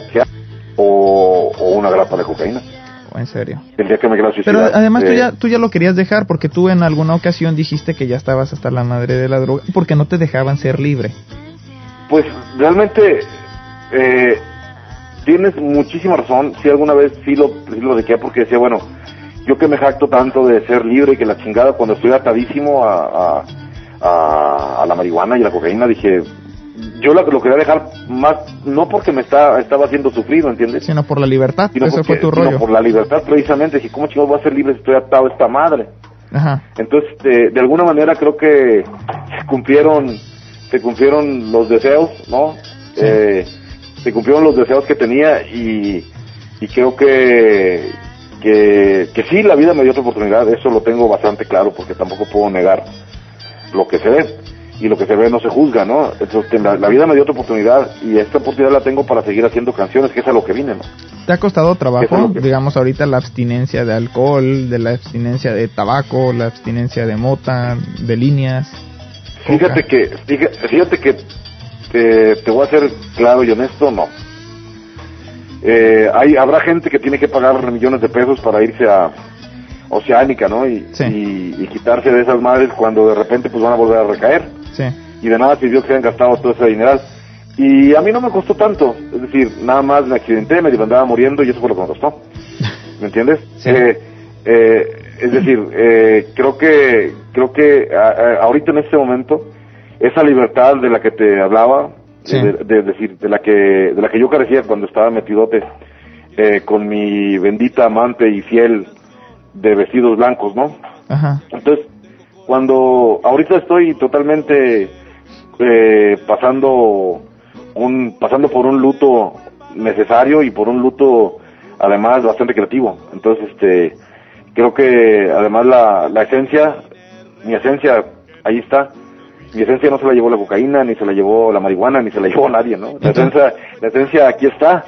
o, o una grapa de cocaína. En serio. El día que me quiera suicidar. Pero además eh, tú ya tú ya lo querías dejar porque tú en alguna ocasión dijiste que ya estabas hasta la madre de la droga porque no te dejaban ser libre. Pues realmente eh, tienes muchísima razón. Sí, alguna vez sí lo, sí lo dejé porque decía, bueno, yo que me jacto tanto de ser libre y que la chingada, cuando estoy atadísimo a, a, a, a la marihuana y la cocaína, dije, yo la, lo quería dejar más, no porque me está, estaba haciendo sufrir, ¿entiendes? Sino por la libertad, sino ese porque, fue tu rollo. Sino por la libertad, precisamente. Dije, ¿cómo chingados voy a ser libre si estoy atado a esta madre? Ajá. Entonces, de, de alguna manera creo que se cumplieron, se cumplieron los deseos, ¿no? Sí. Eh, se cumplieron los deseos que tenía y, y creo que, que, que sí, la vida me dio otra oportunidad. Eso lo tengo bastante claro porque tampoco puedo negar lo que se ve. Y lo que se ve no se juzga, ¿no? Entonces, la, la vida me dio otra oportunidad y esta oportunidad la tengo para seguir haciendo canciones, que es a lo que vine, ¿no? ¿Te ha costado trabajo, que... digamos, ahorita la abstinencia de alcohol, de la abstinencia de tabaco, la abstinencia de mota, de líneas? Fíjate coca? que, fíjate, fíjate que te, te voy a ser claro y honesto, no. Eh, hay, habrá gente que tiene que pagar millones de pesos para irse a Oceánica, ¿no? Y, sí. y, y quitarse de esas madres cuando de repente pues van a volver a recaer. Sí. Y de nada sirvió que se hayan gastado todo ese dineral. Y a mí no me costó tanto, es decir, nada más me accidenté, me andaba muriendo y eso fue lo que me costó. ¿Me entiendes? Sí. Eh, eh, es decir, eh, creo que creo que a, a, ahorita en este momento esa libertad de la que te hablaba, sí. de, de, de decir, de la que de la que yo carecía cuando estaba metidote eh, con mi bendita amante y fiel de vestidos blancos, ¿no? Ajá. Entonces, cuando ahorita estoy totalmente eh, pasando un pasando por un luto necesario y por un luto además bastante creativo. Entonces, este creo que además la, la esencia, mi esencia ahí está. Mi esencia no se la llevó la cocaína, ni se la llevó la marihuana, ni se la llevó nadie, ¿no? La esencia, la esencia aquí está.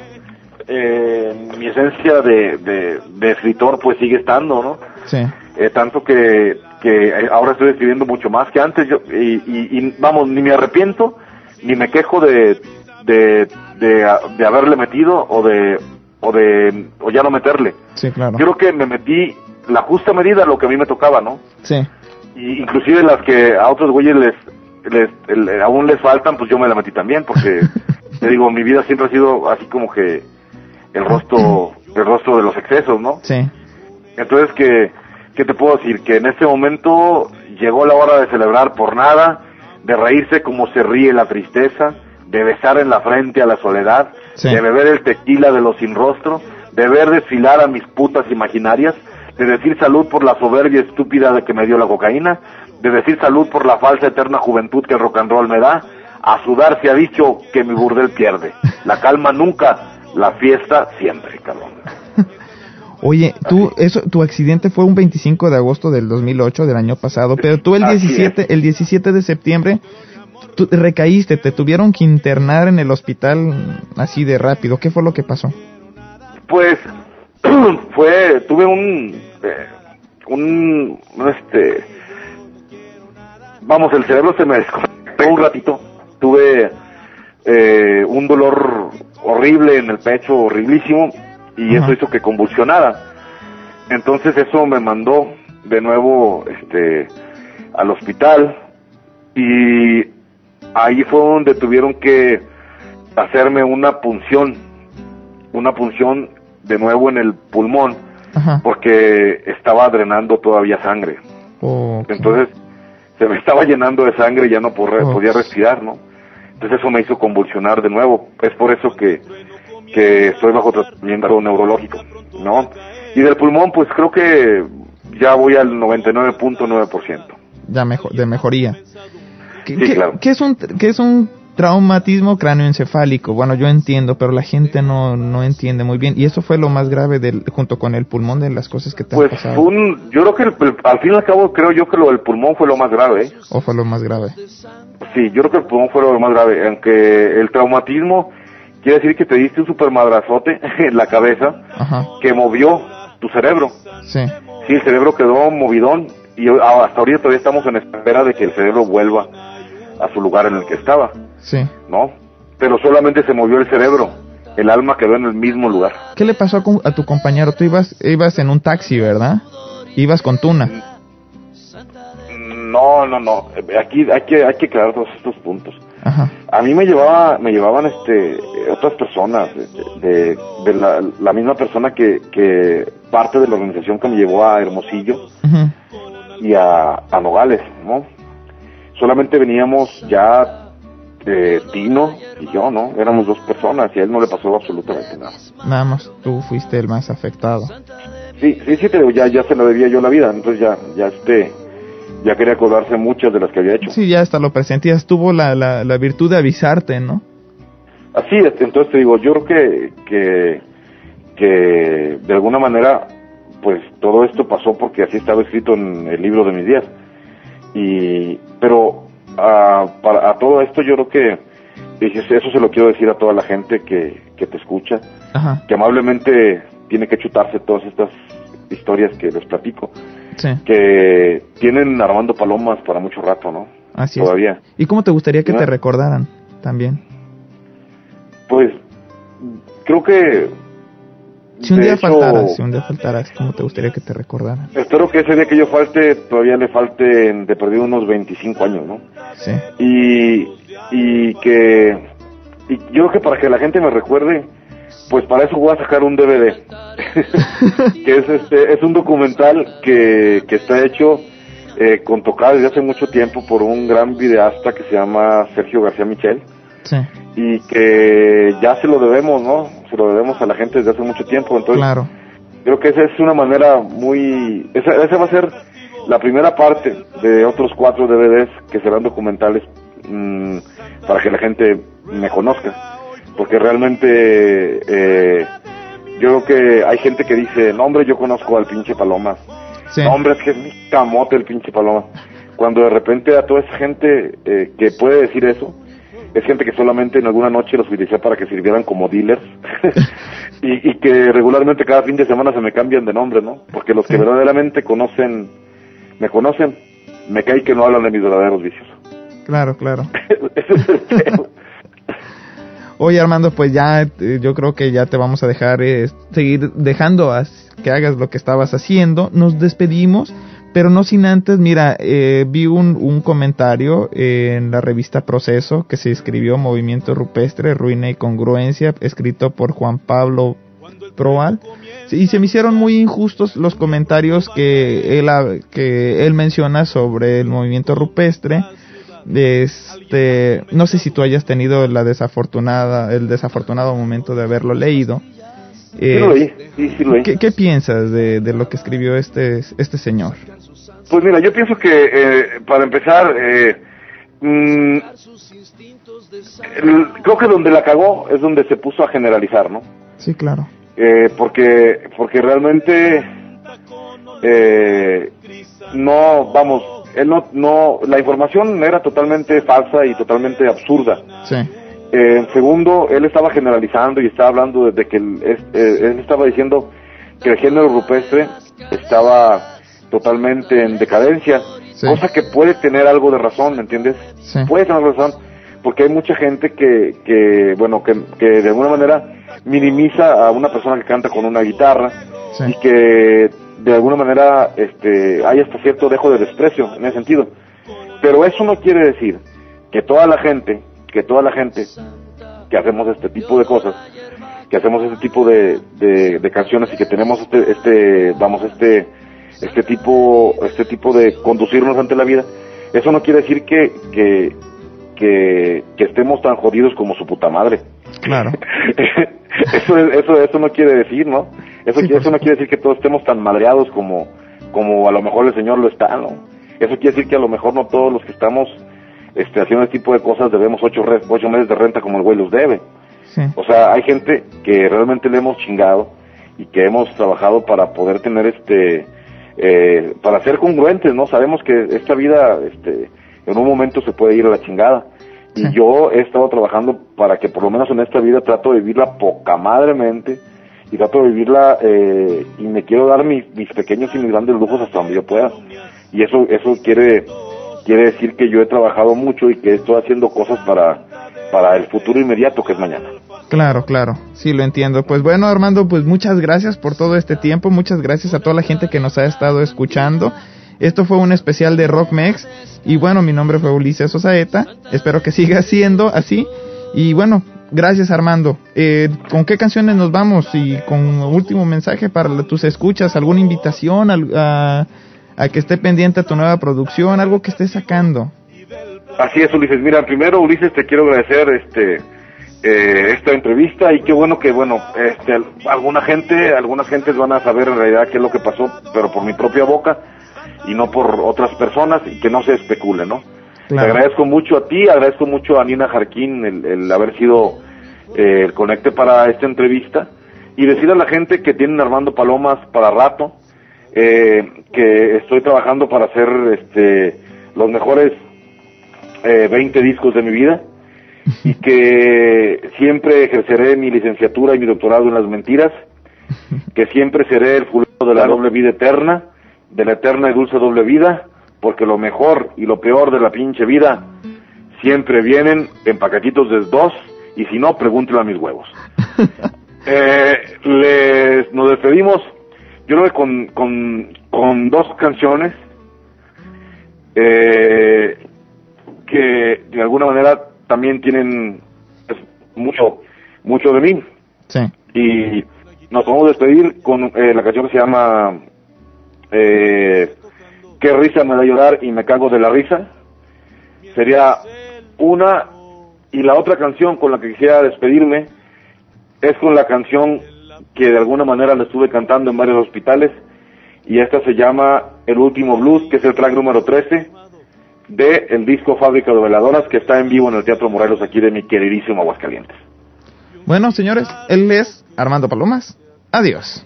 Eh, mi esencia de, de, de escritor pues sigue estando, ¿no? Sí. Eh, tanto que, que ahora estoy escribiendo mucho más que antes, yo, y, y, y vamos, ni me arrepiento, ni me quejo de, de, de, de haberle metido o de, o de, o ya no meterle. Sí, claro. Yo creo que me metí la justa medida a lo que a mí me tocaba, ¿no? Sí. Y inclusive las que a otros güeyes les, les, el, aún les faltan, pues yo me la metí también, porque, te digo, mi vida siempre ha sido así como que el rostro, el rostro de los excesos, ¿no? Sí. Entonces, que, ¿qué te puedo decir? Que en este momento llegó la hora de celebrar por nada, de reírse como se ríe la tristeza, de besar en la frente a la soledad, sí. de beber el tequila de los sin rostro, de ver desfilar a mis putas imaginarias, de decir salud por la soberbia estúpida de que me dio la cocaína, de decir salud por la falsa eterna juventud que el rock and roll me da. A sudar se ha dicho que mi burdel pierde. La calma nunca, la fiesta siempre, cabrón. Oye, tú, eso, tu accidente fue un veinticinco de agosto del dos mil ocho, del año pasado, pero tú el diecisiete, el diecisiete de septiembre tú recaíste, te tuvieron que internar en el hospital así de rápido. ¿Qué fue lo que pasó? Pues fue, tuve un, eh, un, este, vamos, el cerebro se me desconectó un ratito. Tuve eh, un dolor horrible en el pecho, horriblísimo, y uh-huh. eso hizo que convulsionara. Entonces eso me mandó de nuevo, este, al hospital, y ahí fue donde tuvieron que hacerme una punción, una punción de nuevo en el pulmón, ajá. porque estaba drenando todavía sangre. Okay. Entonces se me estaba llenando de sangre y ya no por, oh. podía respirar, ¿no? Entonces eso me hizo convulsionar de nuevo. Es por eso que, que estoy bajo tratamiento neurológico, ¿no? Y del pulmón, pues creo que ya voy al noventa y nueve punto nueve por ciento. Ya mejor, de mejoría. ¿Qué, sí, qué, claro. ¿qué es un, qué es un traumatismo cráneoencefálico? Bueno, yo entiendo, pero la gente no, no entiende muy bien. Y eso fue lo más grave del, junto con el pulmón, de las cosas que te pues han pasado. Un, yo creo que el, el, al fin y al cabo creo yo que lo del pulmón fue lo más grave, ¿eh? ¿O fue lo más grave? Sí, yo creo que el pulmón fue lo más grave. Aunque el traumatismo quiere decir que te diste un super madrazote en la cabeza, ajá. que movió tu cerebro. Sí. Sí, el cerebro quedó movidón y hasta ahorita todavía estamos en espera de que el cerebro vuelva a su lugar en el que estaba. Sí. ¿No? Pero solamente se movió el cerebro, el alma quedó en el mismo lugar. ¿Qué le pasó a, a tu compañero? Tú ibas ibas en un taxi, ¿verdad? Ibas con Tuna. No, no, no. Aquí hay que hay que aclarar todos estos puntos. Ajá. A mí me llevaba me llevaban este otras personas de, de, de la, la misma persona que que parte de la organización que me llevó a Hermosillo uh-huh. y a, a Nogales, ¿no? Solamente veníamos ya eh, Tino y yo, ¿no? Éramos dos personas y a él no le pasó absolutamente nada. Nada más tú fuiste el más afectado. Sí, sí, sí, pero ya ya se lo debía yo la vida, entonces ya ya este ya quería cobrarse muchas de las que había hecho. Sí, ya hasta lo presentías, tuvo la, la, la virtud de avisarte, ¿no? Así es, entonces te digo, yo creo que, que, que de alguna manera, pues todo esto pasó porque así estaba escrito en el libro de mis días. Y, pero a, para, a todo esto yo creo que, dices, eso se lo quiero decir a toda la gente que, que te escucha, ajá. que amablemente tiene que chutarse todas estas historias que les platico. Sí. Que tienen armando palomas para mucho rato, ¿no? Así Todavía. Es. ¿Y cómo te gustaría que ¿no? te recordaran también? Pues, creo que... Si un día hecho, faltaras, si un día faltaras, ¿cómo te gustaría que te recordaran? Espero que ese día que yo falte, todavía le falte de perdido unos veinticinco años, ¿no? Sí. Y, y que... Y yo creo que para que la gente me recuerde, pues para eso voy a sacar un D V D. que es este es un documental que, que está hecho eh, con tocada desde hace mucho tiempo por un gran videasta que se llama Sergio García Michel. Sí. Y que ya se lo debemos, ¿no? Se lo debemos a la gente desde hace mucho tiempo. Entonces, claro. Creo que esa es una manera muy... Esa, esa va a ser la primera parte de otros cuatro D V Ds que serán documentales mmm, para que la gente me conozca. Porque realmente... Eh, yo creo que hay gente que dice, no hombre, yo conozco al pinche Paloma. Sí. No hombre, es que es mi camote el pinche Paloma. Cuando de repente a toda esa gente eh, que puede decir eso, es gente que solamente en alguna noche los utilicé para que sirvieran como dealers. y, y que regularmente cada fin de semana se me cambian de nombre, ¿no? Porque los que sí. verdaderamente conocen, me conocen, me cae que no hablan de mis verdaderos vicios. Claro, claro. Ese es el tema. Oye, Armando, pues ya eh, yo creo que ya te vamos a dejar eh, seguir dejando a, que hagas lo que estabas haciendo. Nos despedimos, pero no sin antes, mira, eh, vi un, un comentario eh, en la revista Proceso que se escribió Movimiento Rupestre, Ruina y Congruencia, escrito por Juan Pablo Proal. Y se me hicieron muy injustos los comentarios que él, que él menciona sobre el movimiento rupestre. Este, no sé si tú hayas tenido la desafortunada, el desafortunado momento de haberlo leído. Eh, sí lo leí, sí, sí lo leí. ¿qué, ¿Qué piensas de, de lo que escribió este, este señor? Pues mira, yo pienso que eh, para empezar, eh, mmm, el, creo que donde la cagó es donde se puso a generalizar, ¿no? Sí, claro. Eh, porque, porque realmente, eh, no, vamos, él no, no, la información era totalmente falsa y totalmente absurda. Sí. Eh, segundo, él estaba generalizando y estaba hablando desde que él, eh, él estaba diciendo que el género rupestre estaba totalmente en decadencia, sí. Cosa que puede tener algo de razón, ¿me entiendes? Sí. Puede tener razón, porque hay mucha gente que, que bueno, que, que de alguna manera minimiza a una persona que canta con una guitarra, sí. Y que de alguna manera este, hay hasta cierto dejo de desprecio en ese sentido. Pero eso no quiere decir que toda la gente, que toda la gente que hacemos este tipo de cosas, que hacemos este tipo de, de, de canciones y que tenemos este, este, vamos, este, este tipo, este tipo de conducirnos ante la vida, eso no quiere decir que, que, que, que estemos tan jodidos como su puta madre. Claro. eso, eso, eso no quiere decir, ¿no? Eso, sí, eso no quiere decir que todos estemos tan madreados como, como a lo mejor el señor lo está, ¿no? Eso quiere decir que a lo mejor no todos los que estamos este, haciendo este tipo de cosas debemos ocho, re, ocho meses de renta como el güey los debe. Sí. O sea, hay gente que realmente le hemos chingado y que hemos trabajado para poder tener este, eh, para ser congruentes, ¿no? Sabemos que esta vida, este, en un momento se puede ir a la chingada. Sí. Y yo he estado trabajando para que por lo menos en esta vida trato de vivirla poca madremente y trato de vivirla eh, y me quiero dar mis, mis pequeños y mis grandes lujos hasta donde yo pueda. Y eso, eso quiere, quiere decir que yo he trabajado mucho y que estoy haciendo cosas para, para el futuro inmediato que es mañana. Claro, claro, sí lo entiendo. Pues bueno, Armando, pues muchas gracias por todo este tiempo, muchas gracias a toda la gente que nos ha estado escuchando. Esto fue un especial de Rock Mex y bueno, mi nombre fue Ulises Osaeta, espero que siga siendo así y bueno, gracias Armando. Eh, ¿con qué canciones nos vamos? Y con un último mensaje para tus escuchas, alguna invitación a, a, a que esté pendiente a tu nueva producción, algo que estés sacando. Así es, Ulises. Mira, primero, Ulises, te quiero agradecer este eh, esta entrevista y qué bueno que, bueno, este alguna gente, algunas gentes van a saber en realidad qué es lo que pasó, pero por mi propia boca y no por otras personas y que no se especule, ¿no? Claro. Te agradezco mucho a ti, agradezco mucho a Nina Jarquín el, el haber sido eh, el conecte para esta entrevista y decir a la gente que tienen Armando Palomas para rato, eh, que estoy trabajando para hacer este los mejores eh, veinte discos de mi vida y que siempre ejerceré mi licenciatura y mi doctorado en las mentiras, que siempre seré el fulano de la doble vida eterna, de la eterna y dulce doble vida, porque lo mejor y lo peor de la pinche vida siempre vienen en paquetitos de dos, y si no, pregúntelo a mis huevos. eh, les, nos despedimos, yo creo que con, con, con dos canciones eh, que de alguna manera también tienen pues, mucho, mucho de mí. Sí. Y nos vamos a despedir con eh, la canción que se llama eh, Qué risa me da llorar y me cago de la risa. Sería una, y la otra canción con la que quisiera despedirme es con la canción que de alguna manera la estuve cantando en varios hospitales, y esta se llama El Último Blues, que es el track número trece de el disco Fábrica de Veladoras, que está en vivo en el Teatro Morelos aquí de mi queridísimo Aguascalientes. Bueno, señores, él es Armando Palomas. Adiós.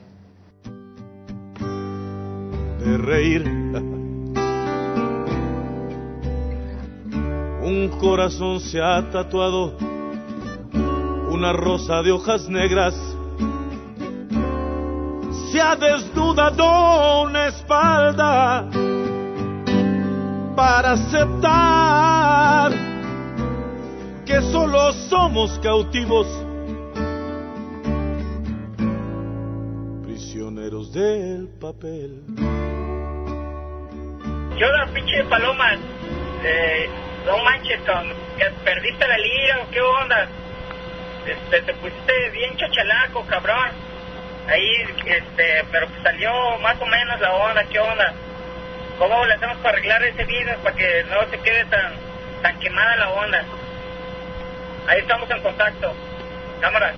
De reír, un corazón se ha tatuado una rosa de hojas negras, se ha desnudado una espalda para aceptar que solo somos cautivos, prisioneros del papel. Yo la pinche Palomas, eh, no manches, con, que perdiste la lira o qué onda, este, te pusiste bien chachalaco, cabrón, ahí, este, pero pues salió más o menos la onda, qué onda, cómo le hacemos para arreglar ese business para que no se quede tan, tan quemada la onda. Ahí estamos en contacto, cámara.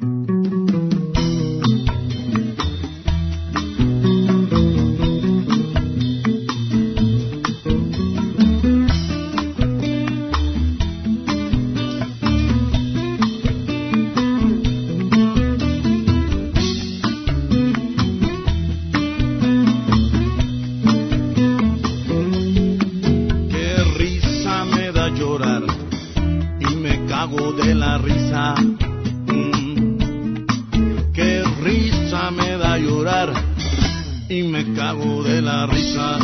la risa.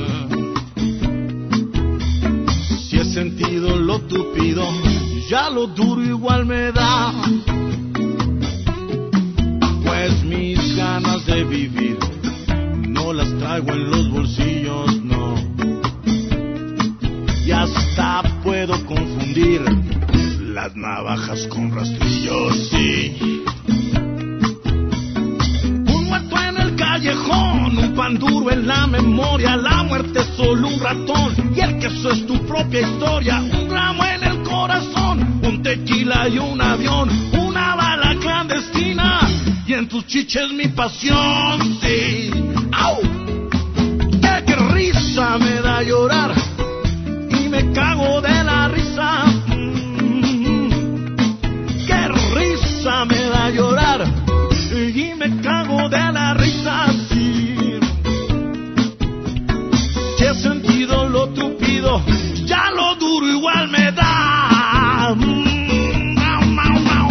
Si he sentido lo tupido, ya lo duro igual me da. Pues mis ganas de vivir no las traigo en los bolsillos, no. Y hasta puedo confundir las navajas con rastrillos, sí. Un muerto en el callejón, un pan duro en la memoria, la muerte es solo un ratón y el queso es tu propia historia. Un gramo en el corazón, un tequila y un avión, una bala clandestina y en tus chiches mi pasión, sí. ¡Au! ¡Qué, qué risa me da llorar! Y me cago de la risa. Mm, ¡qué risa me da llorar! Y me cago de la risa, sí. Si he sentido lo tupido, ya lo duro igual me da. Mm, mau, mau, mau.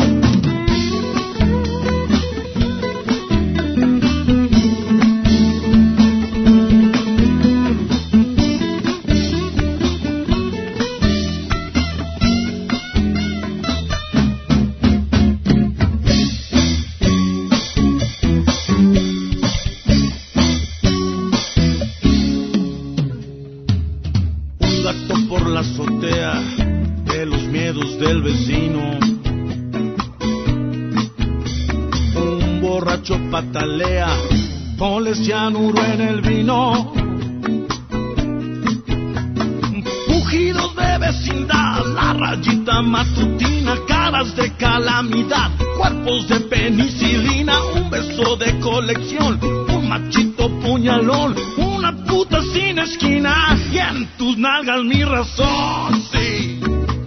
La azotea de los miedos del vecino. Un borracho patalea, ponle cianuro en el vino. Pujidos de vecindad, la rayita matutina, caras de calamidad, cuerpos de penicilina, un beso de colección, un machito puñalón, una puta sin esquina y en tus nalgas mi razón, sí.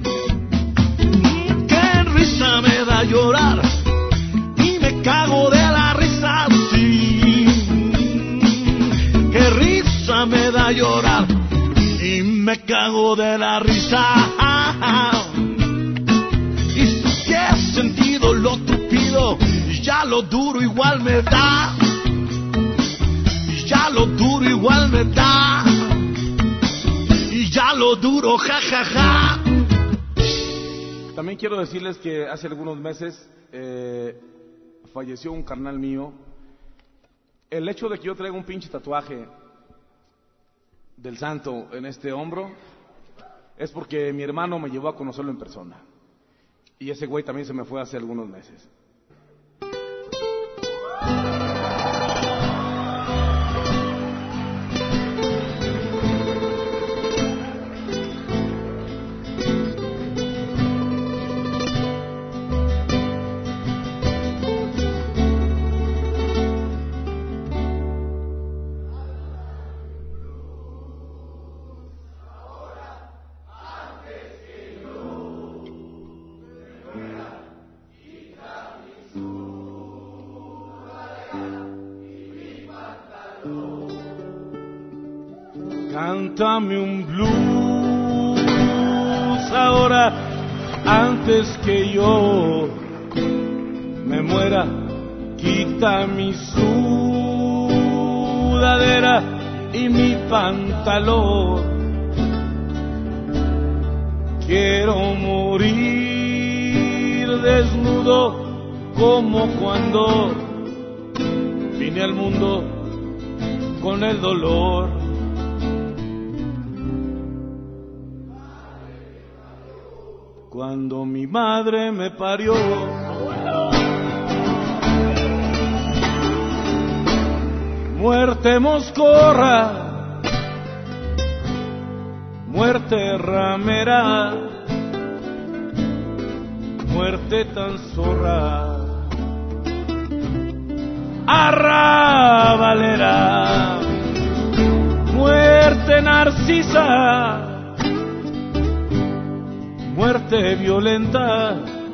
Mm, qué risa me da llorar y me cago de la risa, sí. Mm, qué risa me da llorar y me cago de la risa. Y si he sentido lo tupido, ya lo duro igual me da. Ya lo duro igual me da. Y ya lo duro, ja, ja, ja. También quiero decirles que hace algunos meses eh, falleció un carnal mío. El hecho de que yo traiga un pinche tatuaje del santo en este hombro es porque mi hermano me llevó a conocerlo en persona. Y ese güey también se me fue hace algunos meses. Cántame un blues ahora, antes que yo me muera. Quita mi sudadera y mi pantalón. Quiero morir desnudo como cuando vine al mundo con el dolor. Cuando mi madre me parió, muerte moscorra, muerte ramera, muerte tan zorra, arrabalera, muerte narcisa, muerte violenta,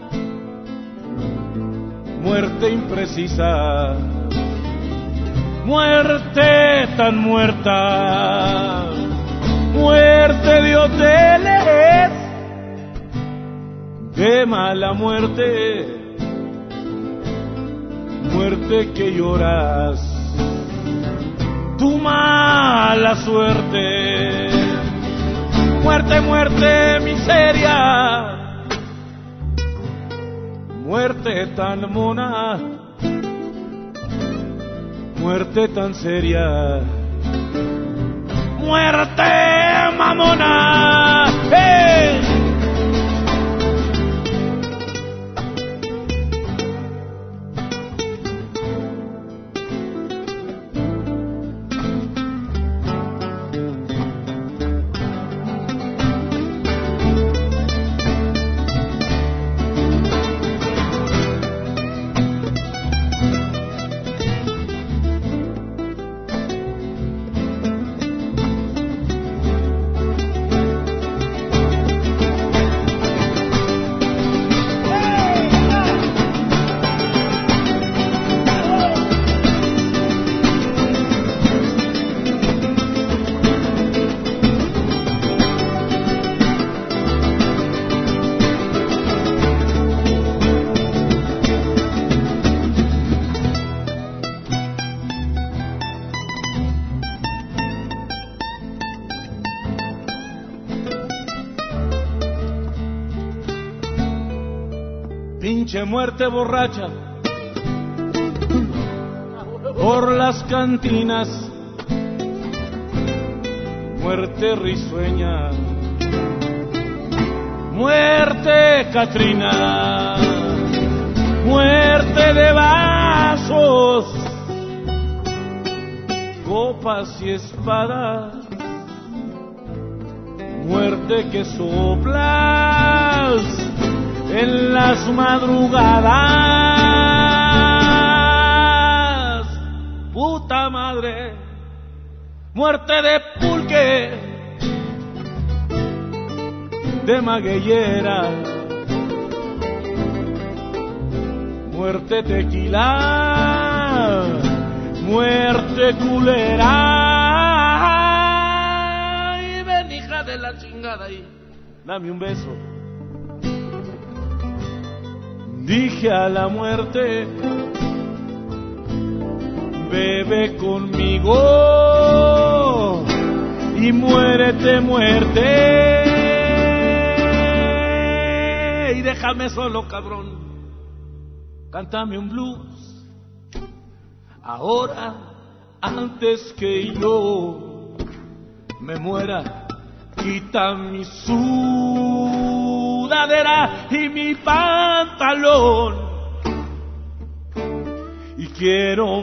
muerte imprecisa, muerte tan muerta, muerte de hoteles, de mala muerte, muerte que lloras tu mala suerte. Muerte, muerte, miseria, muerte tan mona, muerte tan seria, muerte mamona. ¡Hey! Pinche muerte borracha por las cantinas, muerte risueña, muerte Catrina, muerte de vasos, copas y espadas, muerte que soplas en las madrugadas. Puta madre, muerte de pulque, de magueyera, muerte tequila, muerte culera. Y ven, hija de la chingada, y dame un beso. Dije a la muerte, bebe conmigo y muérete, muerte. Y déjame solo, cabrón. Cántame un blues. Ahora, antes que yo me muera, quita mi sudadera y mi pantalón, y quiero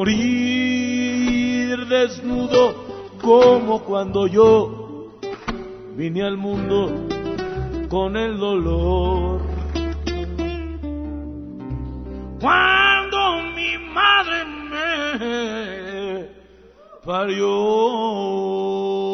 morir desnudo como cuando yo vine al mundo con el dolor. Cuando mi madre me parió.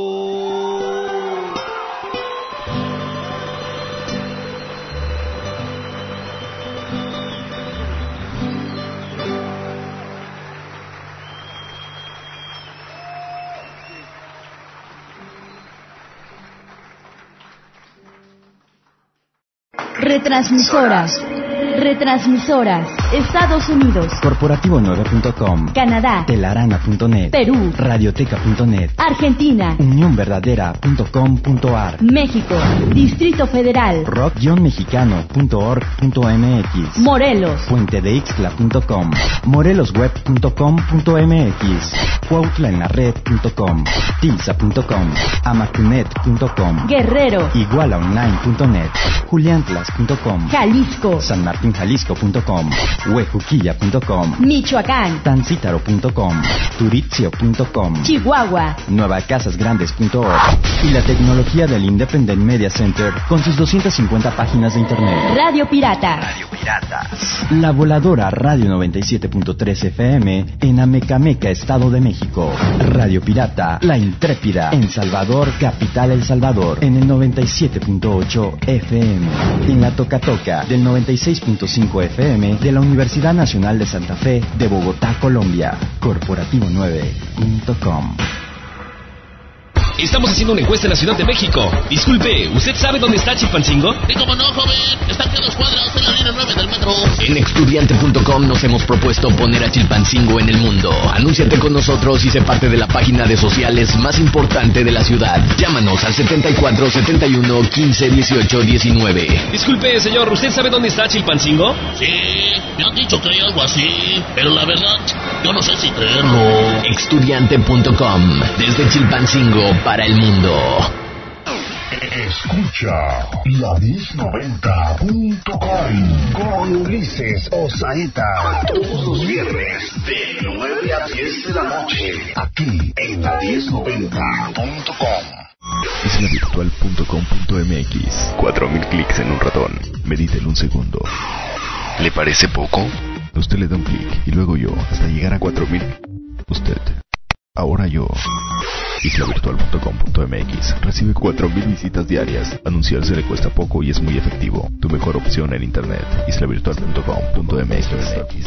Retransmisoras. Retransmisoras. Estados Unidos. Corporativo nueve punto com. Canadá. Telarana punto net. Perú. Radioteca punto net. Argentina. Unión Verdadera punto com punto ar. México. Distrito Federal. rock mexicano punto org punto m x. Morelos. Puente de Ixtla punto com. Morelosweb punto com punto m x. Cuautla en la red punto com. Tilsa punto com. Amacunet punto com. Guerrero. Igualaonline punto net. Juliantlas punto com. Jalisco. San Martín Jalisco punto com. Huejuquilla punto com. Michoacán. Tancítaro punto com. Turitzio punto com. Chihuahua. nueva casas grandes punto org. Y la tecnología del Independent Media Center con sus doscientas cincuenta páginas de internet. Radio Pirata. Radio Piratas. La voladora Radio noventa y siete punto tres F M en Amecameca, Estado de México. Radio Pirata, La Intrépida, en Salvador, capital El Salvador, en el noventa y siete punto ocho F M. En la Toca Toca, del noventa y seis punto cinco F M de la Universidad Nacional de Santa Fe de Bogotá, Colombia. Corporativo nueve punto com. Estamos haciendo una encuesta en la Ciudad de México. Disculpe, ¿usted sabe dónde está Chilpancingo? Sí, como no, joven. Está aquí a dos cuadras en la línea nueve del metro. En estudiante punto com nos hemos propuesto poner a Chilpancingo en el mundo. Anúnciate con nosotros y sé parte de la página de sociales más importante de la ciudad. Llámanos al setenta y cuatro, setenta y uno, quince, dieciocho, diecinueve. Disculpe, señor, ¿usted sabe dónde está Chilpancingo? Sí, me han dicho que hay algo así, pero la verdad, yo no sé si creerlo. estudiante punto com, desde Chilpancingo para el mundo. Escucha la diez noventa punto com con Ulises Osaeta todos los viernes de nueve a diez de la noche aquí en la diez noventa punto com. isla virtual punto com punto m x. cuatro mil clics en un ratón. Medítelo un segundo. ¿Le parece poco? Usted le da un clic y luego yo hasta llegar a cuatro mil. Usted. Ahora yo. isla virtual punto com punto m x recibe cuatro mil visitas diarias. Anunciarse le cuesta poco y es muy efectivo. Tu mejor opción en internet. isla virtual punto com punto m x.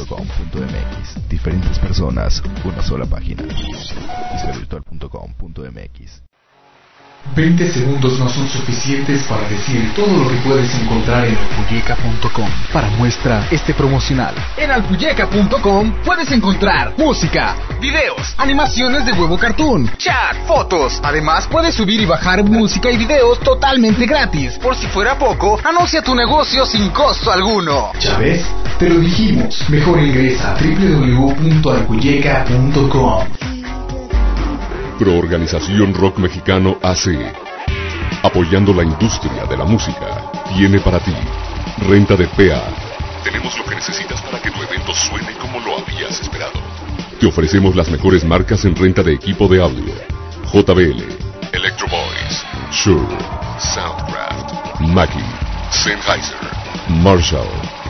Diferentes personas, una sola página. isla virtual punto com punto m x. veinte segundos no son suficientes para decir todo lo que puedes encontrar en alpuyeca punto com para muestra este promocional. En alpuyeca punto com puedes encontrar música, videos, animaciones de Huevo Cartoon, chat, fotos. Además puedes subir y bajar música y videos totalmente gratis. Por si fuera poco, anuncia tu negocio sin costo alguno. ¿Ya ves? Te lo dijimos. Mejor ingresa a doble u doble u doble u punto alpuyeca punto com. Proorganización Rock Mexicano A C, apoyando la industria de la música, tiene para ti renta de P A. Tenemos lo que necesitas para que tu evento suene como lo habías esperado. Te ofrecemos las mejores marcas en renta de equipo de audio: J B L, Electro Boys, Shure, Soundcraft, Mackie, Sennheiser, Marshall,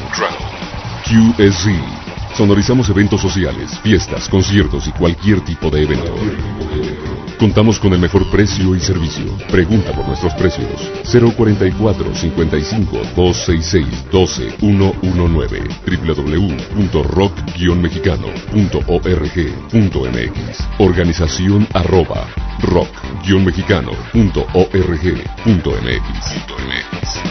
Crown, Q S Z. Sonorizamos eventos sociales, fiestas, conciertos y cualquier tipo de evento. Contamos con el mejor precio y servicio. Pregunta por nuestros precios. cero cuarenta y cuatro, cincuenta y cinco, doscientos sesenta y seis, doce, ciento diecinueve. doble u doble u doble u punto rock guion mexicano punto org punto m x. Organización arroba rock guion mexicano punto org punto m x.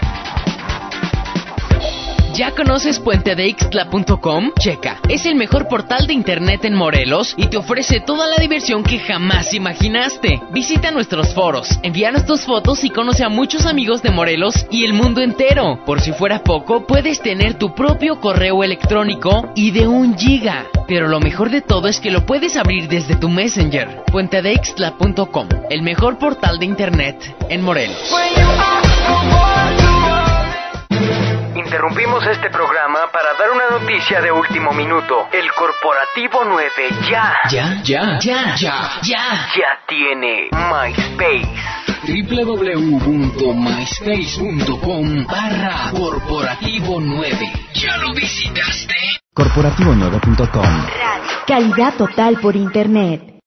¿Ya conoces puente de ixtla punto com? Checa, es el mejor portal de internet en Morelos y te ofrece toda la diversión que jamás imaginaste. Visita nuestros foros, envíanos tus fotos y conoce a muchos amigos de Morelos y el mundo entero. Por si fuera poco, puedes tener tu propio correo electrónico y de un giga. Pero lo mejor de todo es que lo puedes abrir desde tu Messenger. puente de ixtla punto com, el mejor portal de internet en Morelos. Interrumpimos este programa para dar una noticia de último minuto. El Corporativo nueve ya... ¿Ya? ¿Ya? ¿Ya? ¿Ya? ¿Ya? Ya tiene MySpace. doble u doble u doble u punto myspace punto com barra Corporativo nueve. ¿Ya lo visitaste? corporativo nueve punto com. Calidad total por internet.